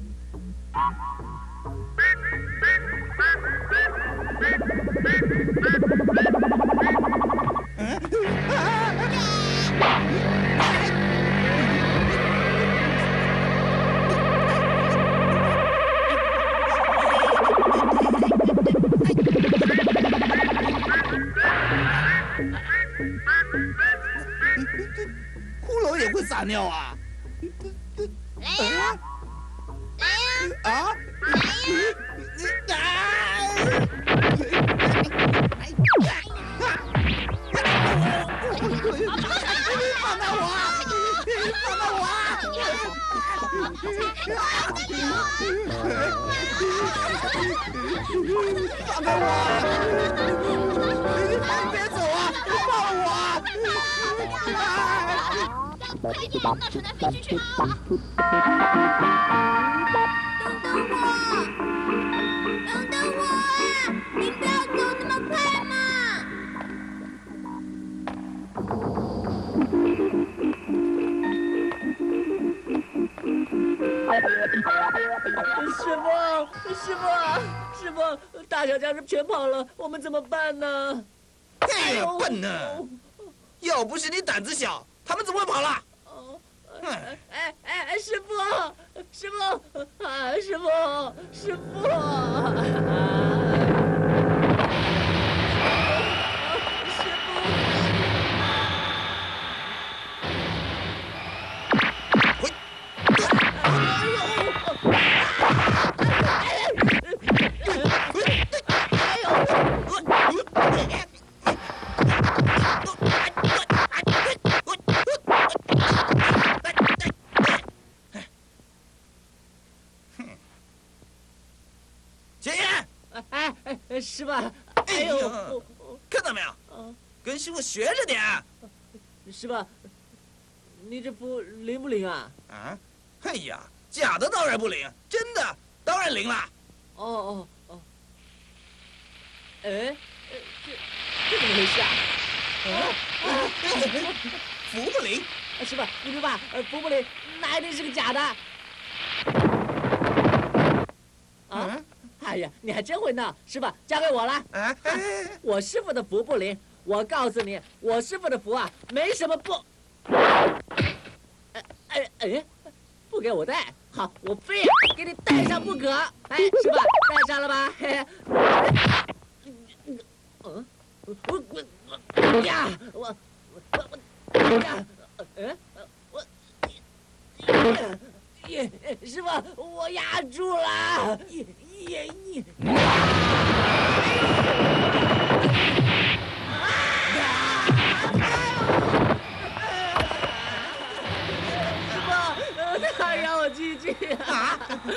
S4: 骷髅也会撒尿啊！
S8: 来呀！来呀！
S4: 啊！
S8: 来呀！
S4: 放开我！
S10: 放开我！别走啊！放我！
S9: 快点，到城南废墟去！等等我！等等我啊！你不要走那么快嘛！
S5: 师傅，师傅，师傅，大小僵尸全跑了，我们怎么办呢？
S4: 哎呀，笨呢！要不是你胆子小，他们怎么会跑了？
S5: 哎哎哎，师傅，师傅，啊，师傅，师傅！师傅，哎呦，
S4: 看到没有？跟师傅学着点。
S5: 师傅，你这符灵不灵啊？
S4: 啊？哎呀，假的当然不灵，真的当然灵了。
S5: 哦哦哦。哎，这这怎么回事啊？
S4: 啊，符不灵。
S5: 师傅，你别怕，符不灵，那一定是个假的。啊？哎呀，你还真会闹！师傅，交给我了。啊，我师傅的符不灵，我告诉你，我师傅的符啊，没什么不。哎哎哎，不给我戴，好，我非要给你戴上不可。哎，师傅，戴上了吧？嘿嘿。嗯，我我呀，我我我呀，嗯，我。耶，师傅，我压住了。耶耶！师傅，他让我进去啊！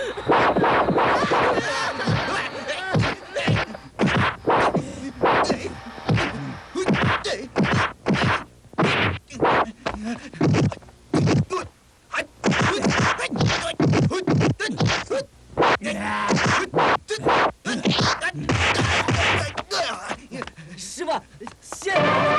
S5: 师傅，现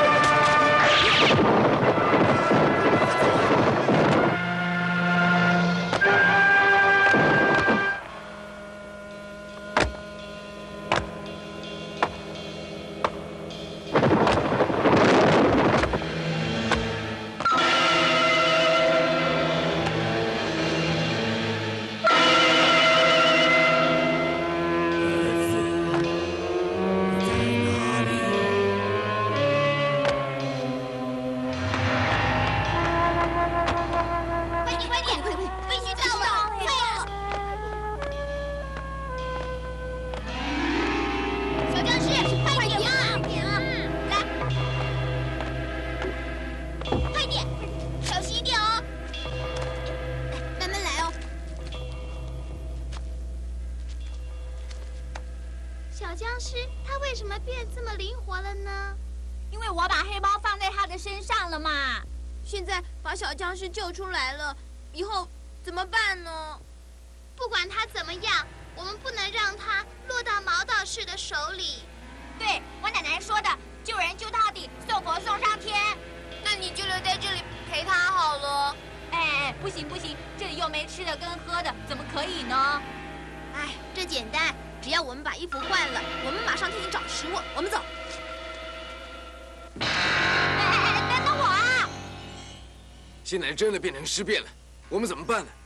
S9: 僵尸它为什么变这么灵活了呢？
S8: 因为我把黑猫放在它的身上了嘛。
S9: 现在把小僵尸救出来了，以后怎么办呢？不管它怎么样，我们不能让它落到毛道士的手里。
S8: 对，我奶奶说的，救人救到底，送佛送上天。
S9: 那你就留在这里陪他好了。
S8: 哎哎，不行不行，这里又没吃的跟喝的，怎么可以呢？
S9: 哎，这简单，只要我们把衣服换了，我们马上替你找食物。我们走。
S8: 哎哎哎，等等我啊！
S7: 现在真的变成尸变了，我们怎么办呢？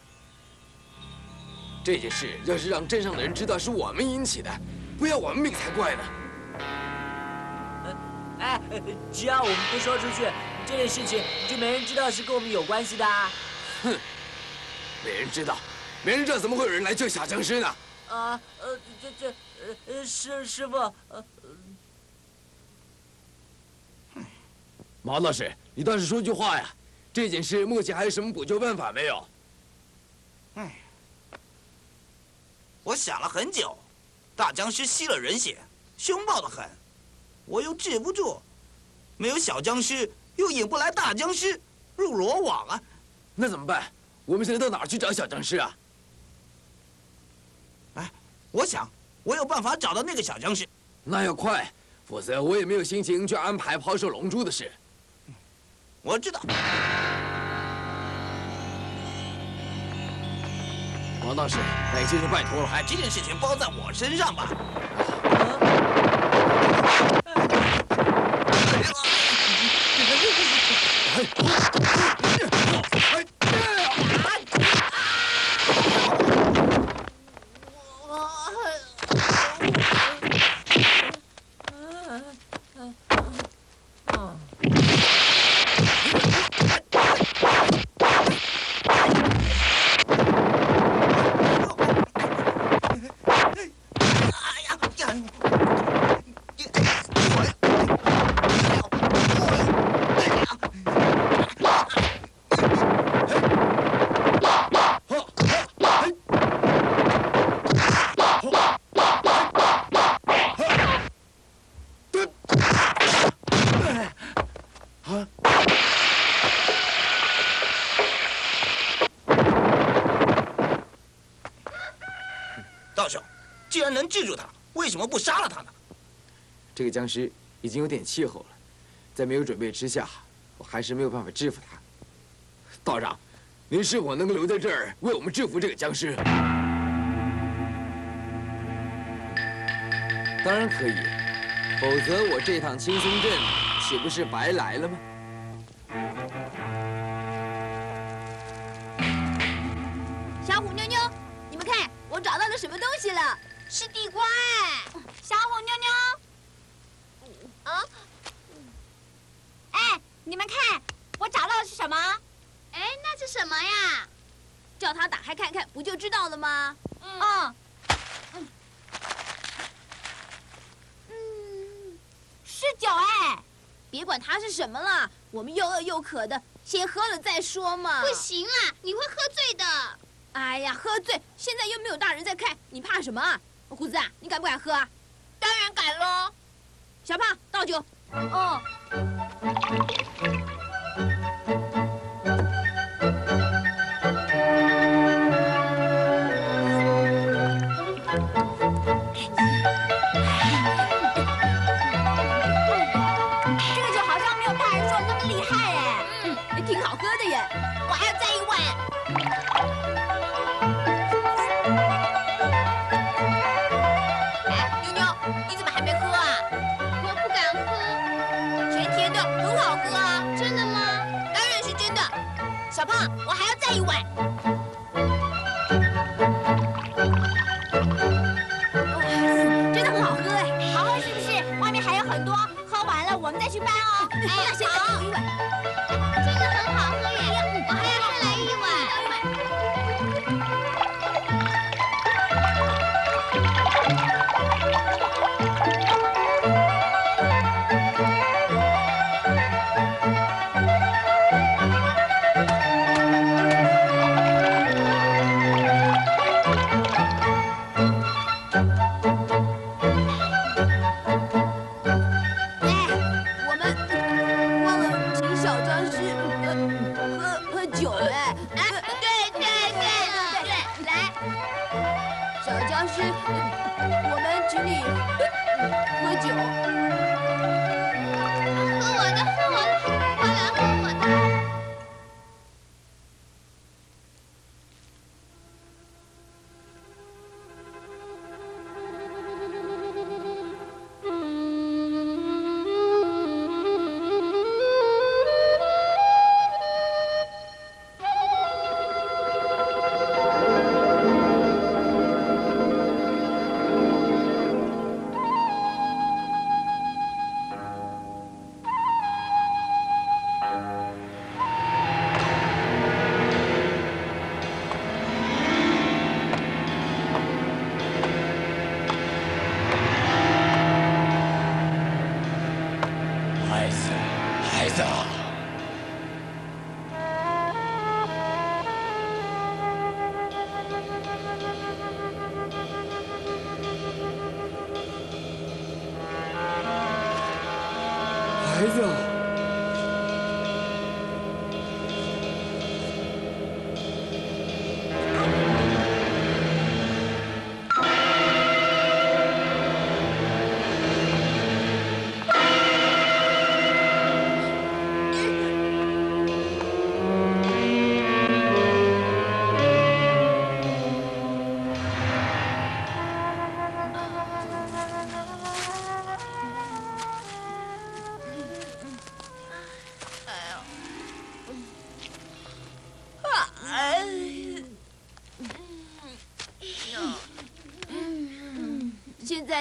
S7: 这件事要是让镇上的人知道是我们引起的，不要我们命才怪呢。
S5: 哎，只要我们不说出去，这件事情就没人知道是跟我们有关系的啊。
S7: 哼，没人知道，没人知道怎么会有人来救小僵尸呢？
S5: 啊，呃，这这，呃呃，师师傅，呃，
S7: 毛道士，你倒是说句话呀！ 这件事目前还有什么补救办法没有？
S4: 唉，我想了很久，大僵尸吸了人血，凶暴的很，我又治不住，没有小僵尸又引不来大僵尸，入罗网啊！
S7: 那怎么办？我们现在到哪儿去找小僵尸啊？
S4: 哎，我想我有办法找到那个小僵尸。
S7: 那要快，否则我也没有心情去安排抛售龙珠的事。
S4: 我知道。
S7: 王道士，那也真是拜托了。
S4: 哎，这件事情包在我身上吧。道兄，既然能制住他，为什么不杀了他呢？
S7: 这个僵尸已经有点气候了，在没有准备之下，我还是没有办法制服他。道长，您是否能够留在这儿为我们制服这个僵尸？当然可以，否则我这趟轻松阵岂不是白来了吗？
S8: 小虎妞妞，你们看，我找到了什么东西了？是地瓜哎！小虎妞妞，啊，哎，你们看，我找到的是什么？
S9: 哎，那是什么呀？
S8: 叫他打开看看，不就知道了吗？嗯。嗯。嗯，是酒哎！别管它是什么了，我们又饿又渴的，先喝了再说嘛。
S9: 不行啦，你会喝醉的。
S8: 哎呀，喝醉！现在又没有大人在看，你怕什么啊？胡子啊，你敢不敢喝啊？当然敢喽！小胖，倒酒。哦。这个酒好像没有大人说的那么厉害哎。嗯，也挺好喝的耶。我还要再一碗。小胖，我还要再一碗。哇，真的很好喝哎！好喝是不是？外面还有很多，喝完了我们再去搬哦。哎，那先再给我一碗。
S9: 真的很好喝耶！我还要再来一碗。
S8: 我们请你喝酒。
S9: 喝我的，喝我的，快来喝我的。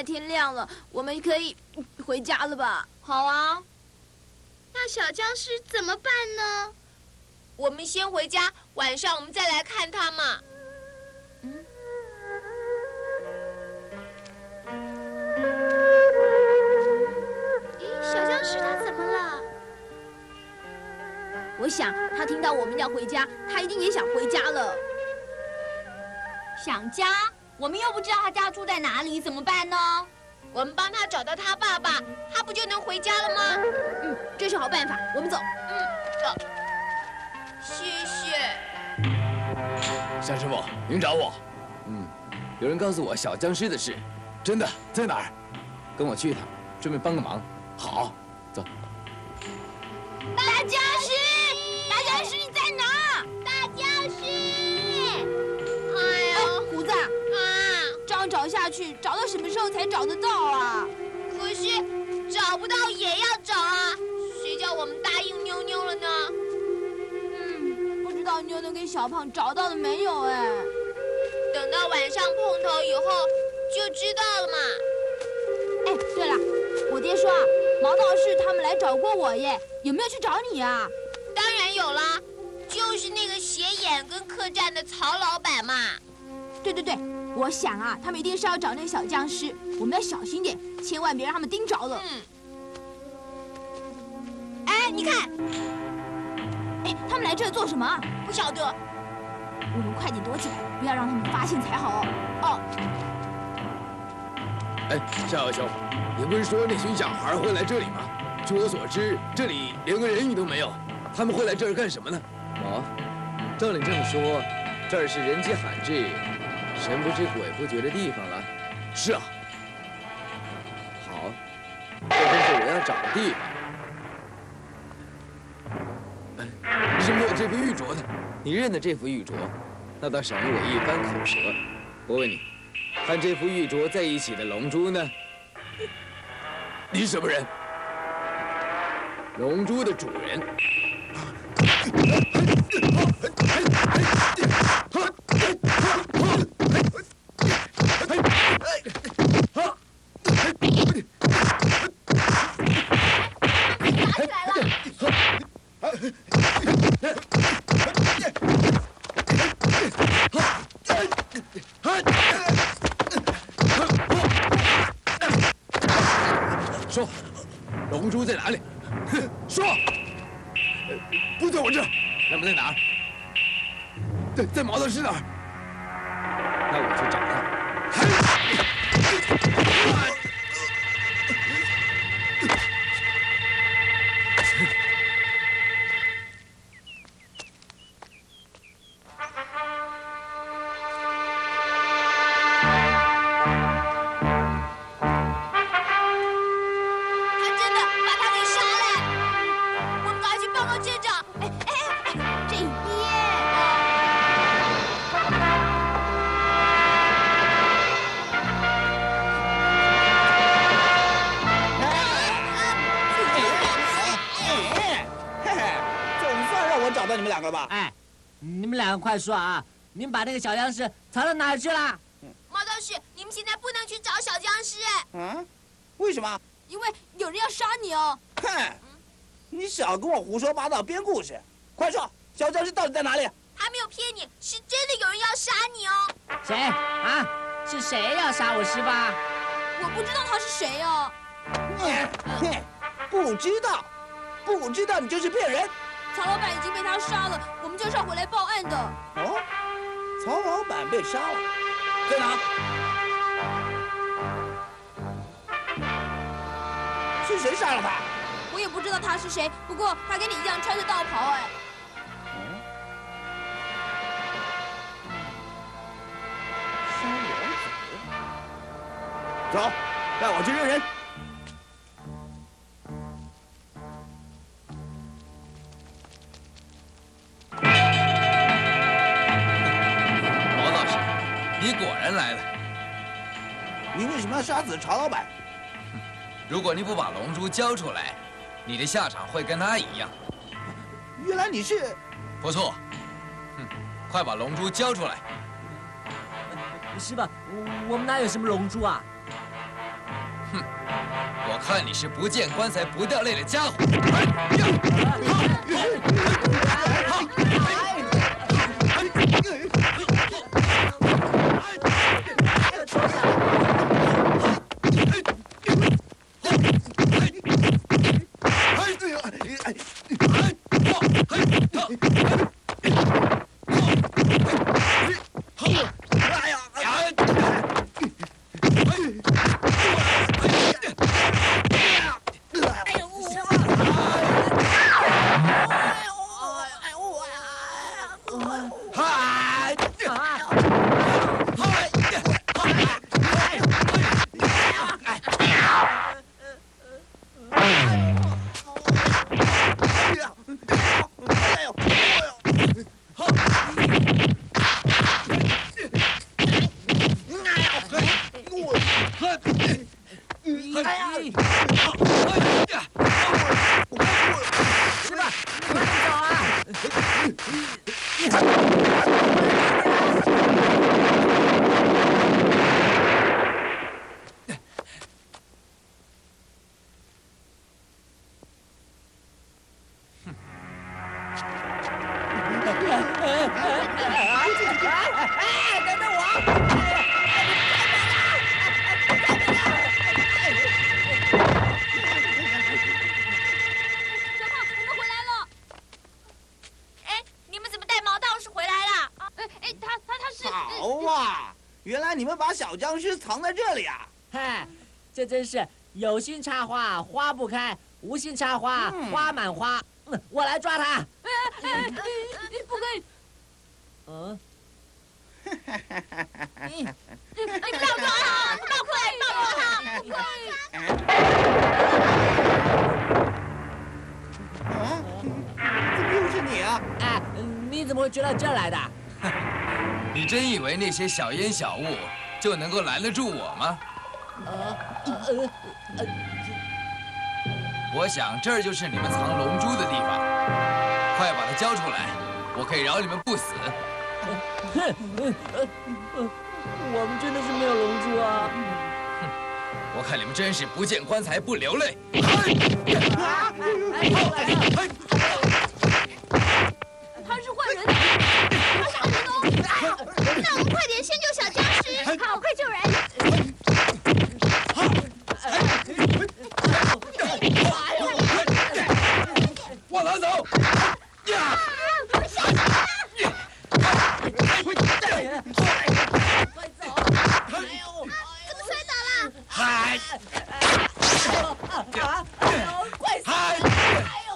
S3: 天亮了，我们可以回家了吧？
S8: 好啊。
S9: 那小僵尸怎么办呢？
S8: 我们先回家，晚上我们再来看他嘛。
S3: 嗯。咦，小僵尸他怎么了？我想他听到我们要回家，他一定也想回家了。
S8: 想家？我们又不知道他家住在哪里，怎么办呢？我们帮他找到他爸爸，他不就能回家了吗？
S3: 嗯，这是好办法，我们走。
S8: 嗯，走。谢谢。
S7: 向师傅，您找我？嗯，有人告诉我小僵尸的事，真的在哪儿？跟我去一趟，顺便帮个忙。好，走。
S8: 大僵尸，大僵尸你在哪？
S9: 大僵尸！
S8: 哎呀，
S3: 胡子啊，这样找下去，找到什么时候才找得到啊？
S8: 可是找不到也要找啊，谁叫我们答应妞妞了呢？
S3: 嗯，不知道妞妞跟小胖找到了没有哎。
S8: 等到晚上碰头以后就知道了嘛。
S3: 哎，对了，我爹说啊，毛道士他们来找过我耶，有没有去找你啊？
S8: 当然有啦，就是那个斜眼跟客栈的曹老板嘛。
S3: 对对对，我想啊，他们一定是要找那个小僵尸，我们要小心点，千万别让他们盯着了。
S8: 嗯。哎，你看，
S3: 哎，他们来这做什么？
S8: 不晓得。
S3: 我们快点躲起来，不要让他们发现才好。哦。
S7: 哎，夏小兄，你不是说那群小孩会来这里吗？据我所知，这里连个人影都没有，他们会来这儿干什么呢？
S11: 哦，照你这么说，这儿是人迹罕至、神不知鬼不觉的地方了。
S7: 是啊。
S11: 好，这真是我要找的地方。
S7: 哎，是没有这副玉镯的。
S11: 你认得这副玉镯，那倒省了我一番口舌。我问你，和这副玉镯在一起的龙珠呢？
S7: 你什么人？
S11: 龙珠的主人。
S7: 说，龙珠在哪里？说，不在我这儿，那么在哪儿？在在毛道士那儿。
S11: 那我去找他。
S10: 找到你们两个了吧？
S5: 哎，你们两个快说啊！你们把那个小僵尸藏到哪儿去了？
S8: 毛道士，你们现在不能去找小僵尸。
S10: 嗯，为什么？
S3: 因为有人要杀你哦。
S10: 哼，你少跟我胡说八道编故事！快说，小僵尸到底在哪里？
S8: 还没有骗你，是真的有人要杀你哦。
S5: 谁啊？是谁要杀我师傅啊？
S3: 我不知道他是谁哦。
S10: 哼，不知道，不知道你就是骗人。
S3: 曹老板已经被他杀了，我们就是要回来报案的。
S10: 哦，曹老板被杀了，在哪？是谁杀了他？
S3: 我也不知道他是谁，不过他跟你一样穿着道袍哎。
S10: 嗯，烧油子。走，带我去认人。
S7: 你果然来了。
S10: 你为什么要杀死曹老板？
S7: 如果你不把龙珠交出来，你的下场会跟他一样。
S10: 原来你是……
S7: 不错。哼，快把龙珠交出来。
S5: 师傅，我们哪有什么龙珠啊？
S7: 看你是不见棺材不掉泪的家伙！
S10: 小僵尸藏在这里啊！
S5: 嗨，这真是有心插花花不开，无心插花花满花。嗯，我来抓他。
S3: 哎哎哎，不可以！
S5: 嗯。
S8: 你你不要抓他！不可以！不要抓他！不可以！
S10: 啊？怎么又是你啊？
S5: 哎，你怎么会追到这儿来的？
S7: 你真以为那些小烟小物就能够拦得住我吗？
S5: 呃呃呃，
S7: 我想这儿就是你们藏龙珠的地方，快把它交出来，我可以饶你们不死。
S5: 哼，我们真的是没有龙珠啊！
S7: 哼，我看你们真是不见棺材不流泪。
S3: 他是坏人，他杀人哦！那我们快点先救小僵尸，好，快救人！
S7: 往哪走？呀！
S3: 小心！
S5: 快走！
S3: 哎呦，怎么摔倒了？
S7: 嗨！
S5: 啊！快死！哎呦！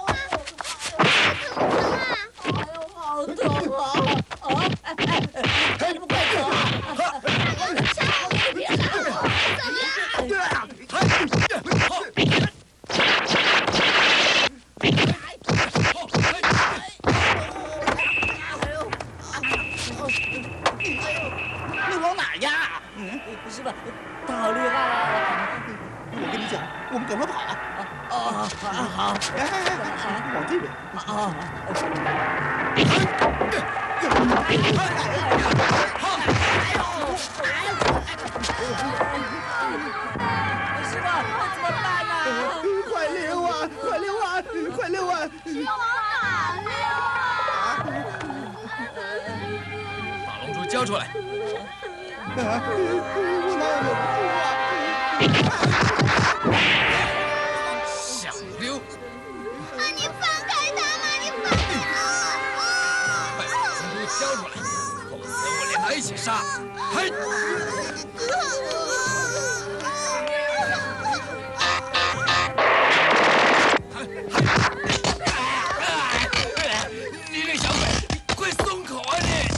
S5: 哎呦，好痛啊！啊！哎哎，你们快走啊！别打我！怎么了？
S10: 你往哪压？
S5: 嗯，是吧？他好厉害啊！
S10: 我跟你讲，我们赶快跑啊！
S5: 哦，好，
S10: 哎哎哎，往这边。
S5: 啊！师傅，怎么办呢？
S10: 快溜啊！快溜啊！快溜啊！
S3: 往哪溜啊？
S7: 把龙珠交出来！
S10: 啊！我哪有龙珠啊？
S7: 想溜！
S3: 啊！你放开他嘛！你放开啊！
S7: 快把龙珠交出来，否则我连他一起杀！嘿！你这小鬼，快松口啊你！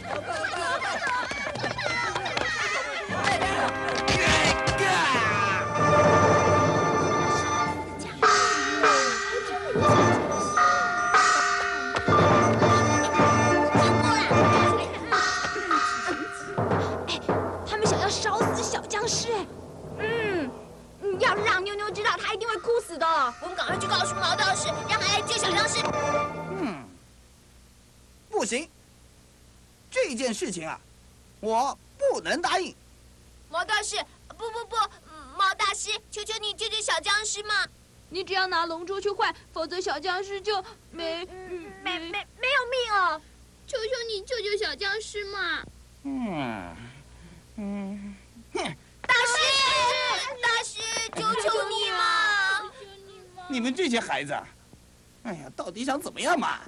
S3: 他们想要烧死小僵尸，嗯，要让妞妞知道，他一定会哭死的。
S8: 我们赶快去告诉毛道士，让他来救小僵尸。
S10: 嗯，不行，这件事情啊，我不能答应。
S8: 毛道士，不不不， 猫大师，求求你救救小僵尸嘛！
S3: 你只要拿龙珠去换，否则小僵尸就没
S8: 没没没有命哦！
S9: 求求你救救小僵尸嘛！
S10: 嗯嗯，哼！
S8: 大师，大师，求求你嘛！
S10: 你们这些孩子，哎呀，到底想怎么样嘛？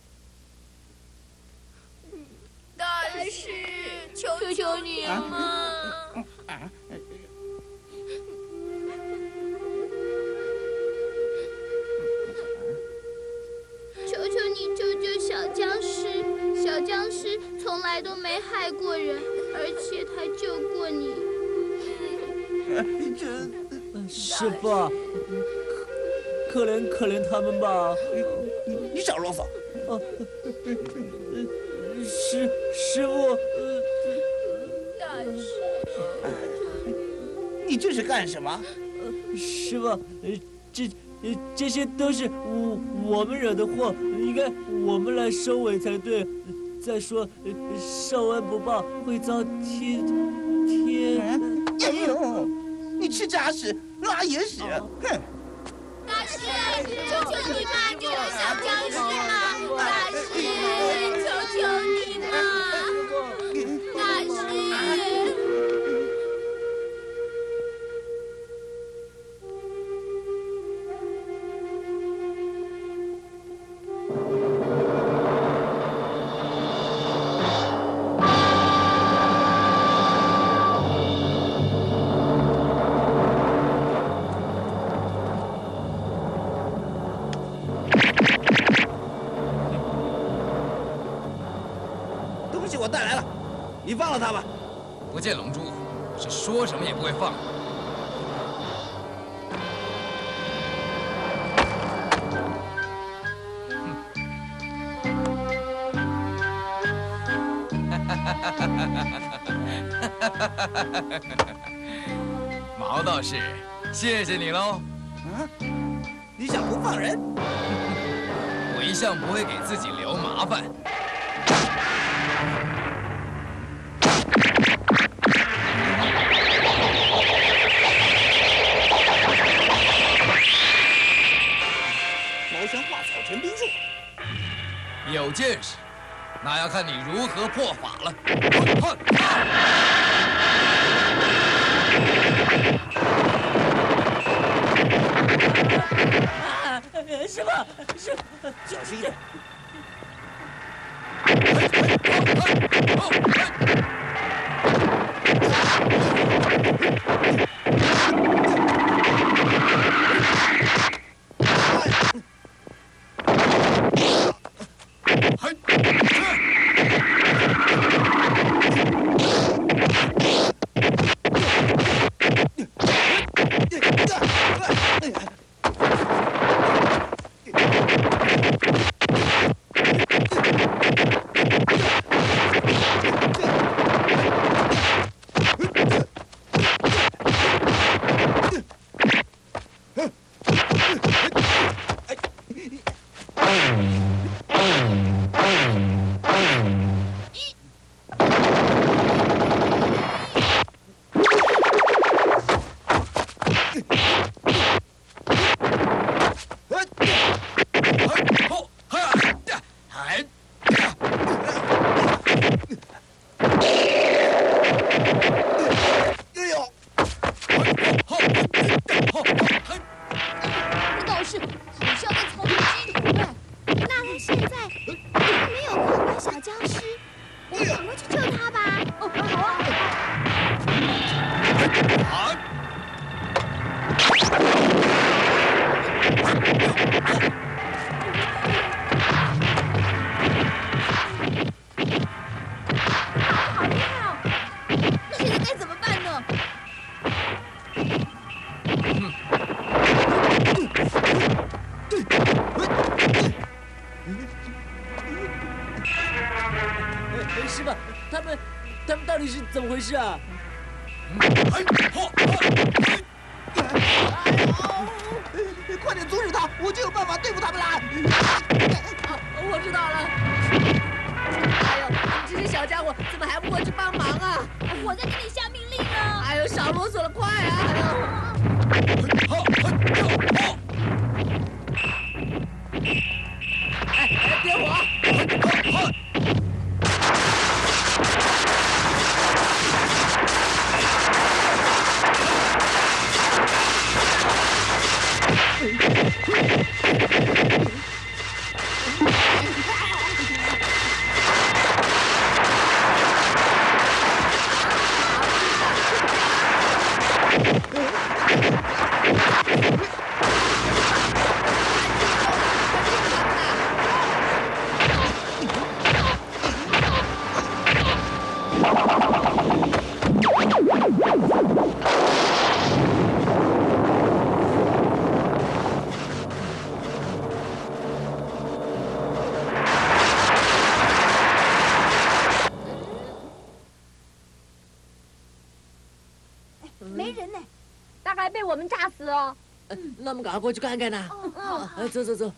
S8: 大师，求求你嘛！
S9: 求求你救救小僵尸！小僵尸从来都没害过人，而且还救过你。
S10: 这
S5: 师傅，可可怜可怜他们吧！
S10: 你你少啰嗦！
S5: 啊，师师傅，
S8: 大师，
S10: 你这是干什么？
S5: 师傅，这这些都是我我们惹的祸，应该我们来收尾才对。再说，稍恩不报会遭天天。
S10: 哎呦，你吃渣屎，拉野屎！哼！
S8: 大师，求求你嘛，救救小僵尸嘛！大师，求求你嘛！大师。
S10: 东西我带来了，你放了他吧。
S7: 不见龙珠，是说什么也不会放的。毛道士，谢谢你喽。
S10: 嗯，你想不放人？
S7: 我一向不会给自己留麻烦。
S10: 茅山化草成兵术，
S7: 有见识，那要看你如何破法了。
S5: 啊！师傅，师傅，
S10: 小心一点。
S5: 师傅，他们，他们到底是怎么回事啊？
S10: 快点阻止他，我就有办法对付他们啦！
S5: 我知道了。哎呦，这些小家伙怎么还不过去帮忙啊？
S8: 我在给你下命令呢。
S5: 哎呦，少啰嗦了，快啊！哎呦。
S3: 我们炸死哦。
S5: 那我们赶快过去看看呐。好，走走走。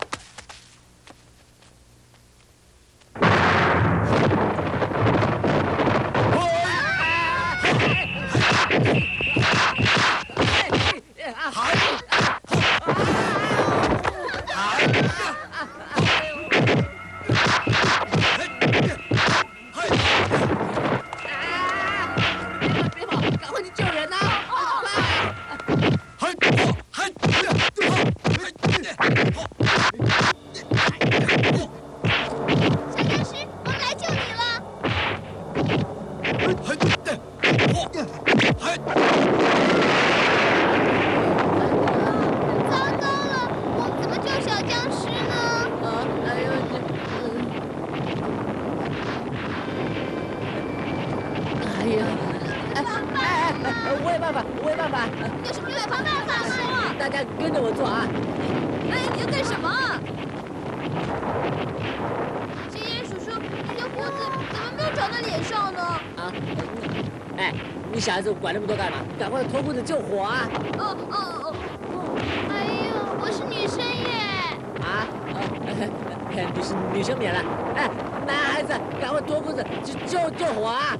S5: 小孩子管那么多干嘛？赶快脱裤子救火啊！
S9: 哦哦哦！哎呦，我是女生耶！
S5: 啊？哦，你是女生免了。哎，男孩子，赶快脱裤子救救救火啊！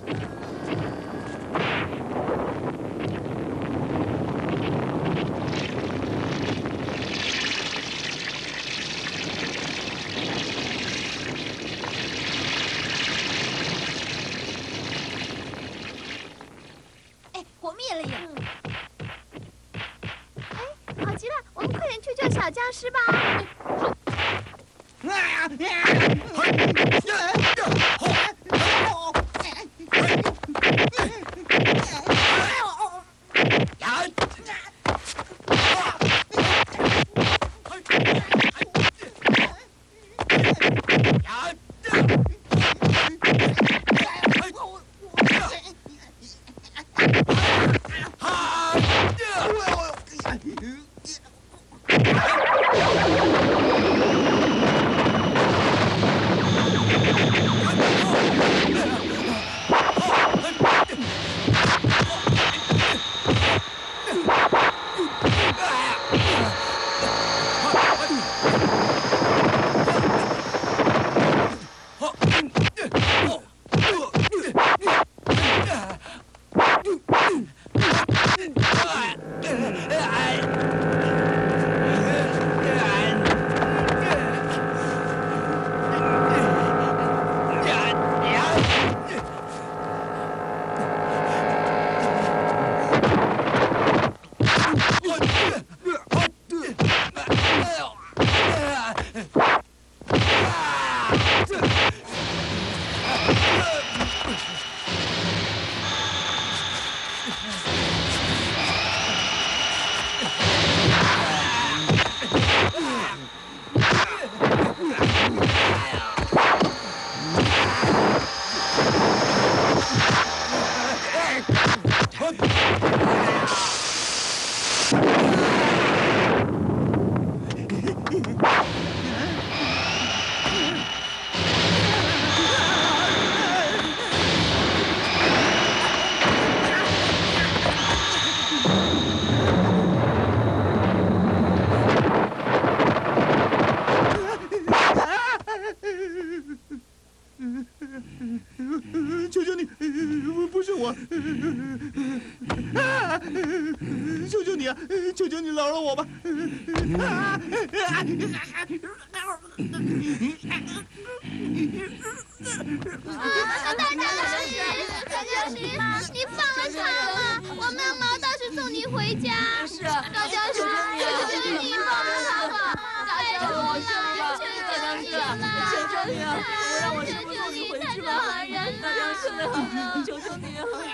S9: 僵尸吧！
S10: 求求你，不是我，啊！求求你啊！求求你饶了我吧！啊！
S9: 大僵尸，大僵尸，你放了他吧，我们让毛道士送你回家。
S3: 是啊，
S9: 大僵尸，求求你放了他吧！大僵尸，大僵尸，求求你啊！
S3: 我让我师傅送你回去吧，大僵尸，求求你啊！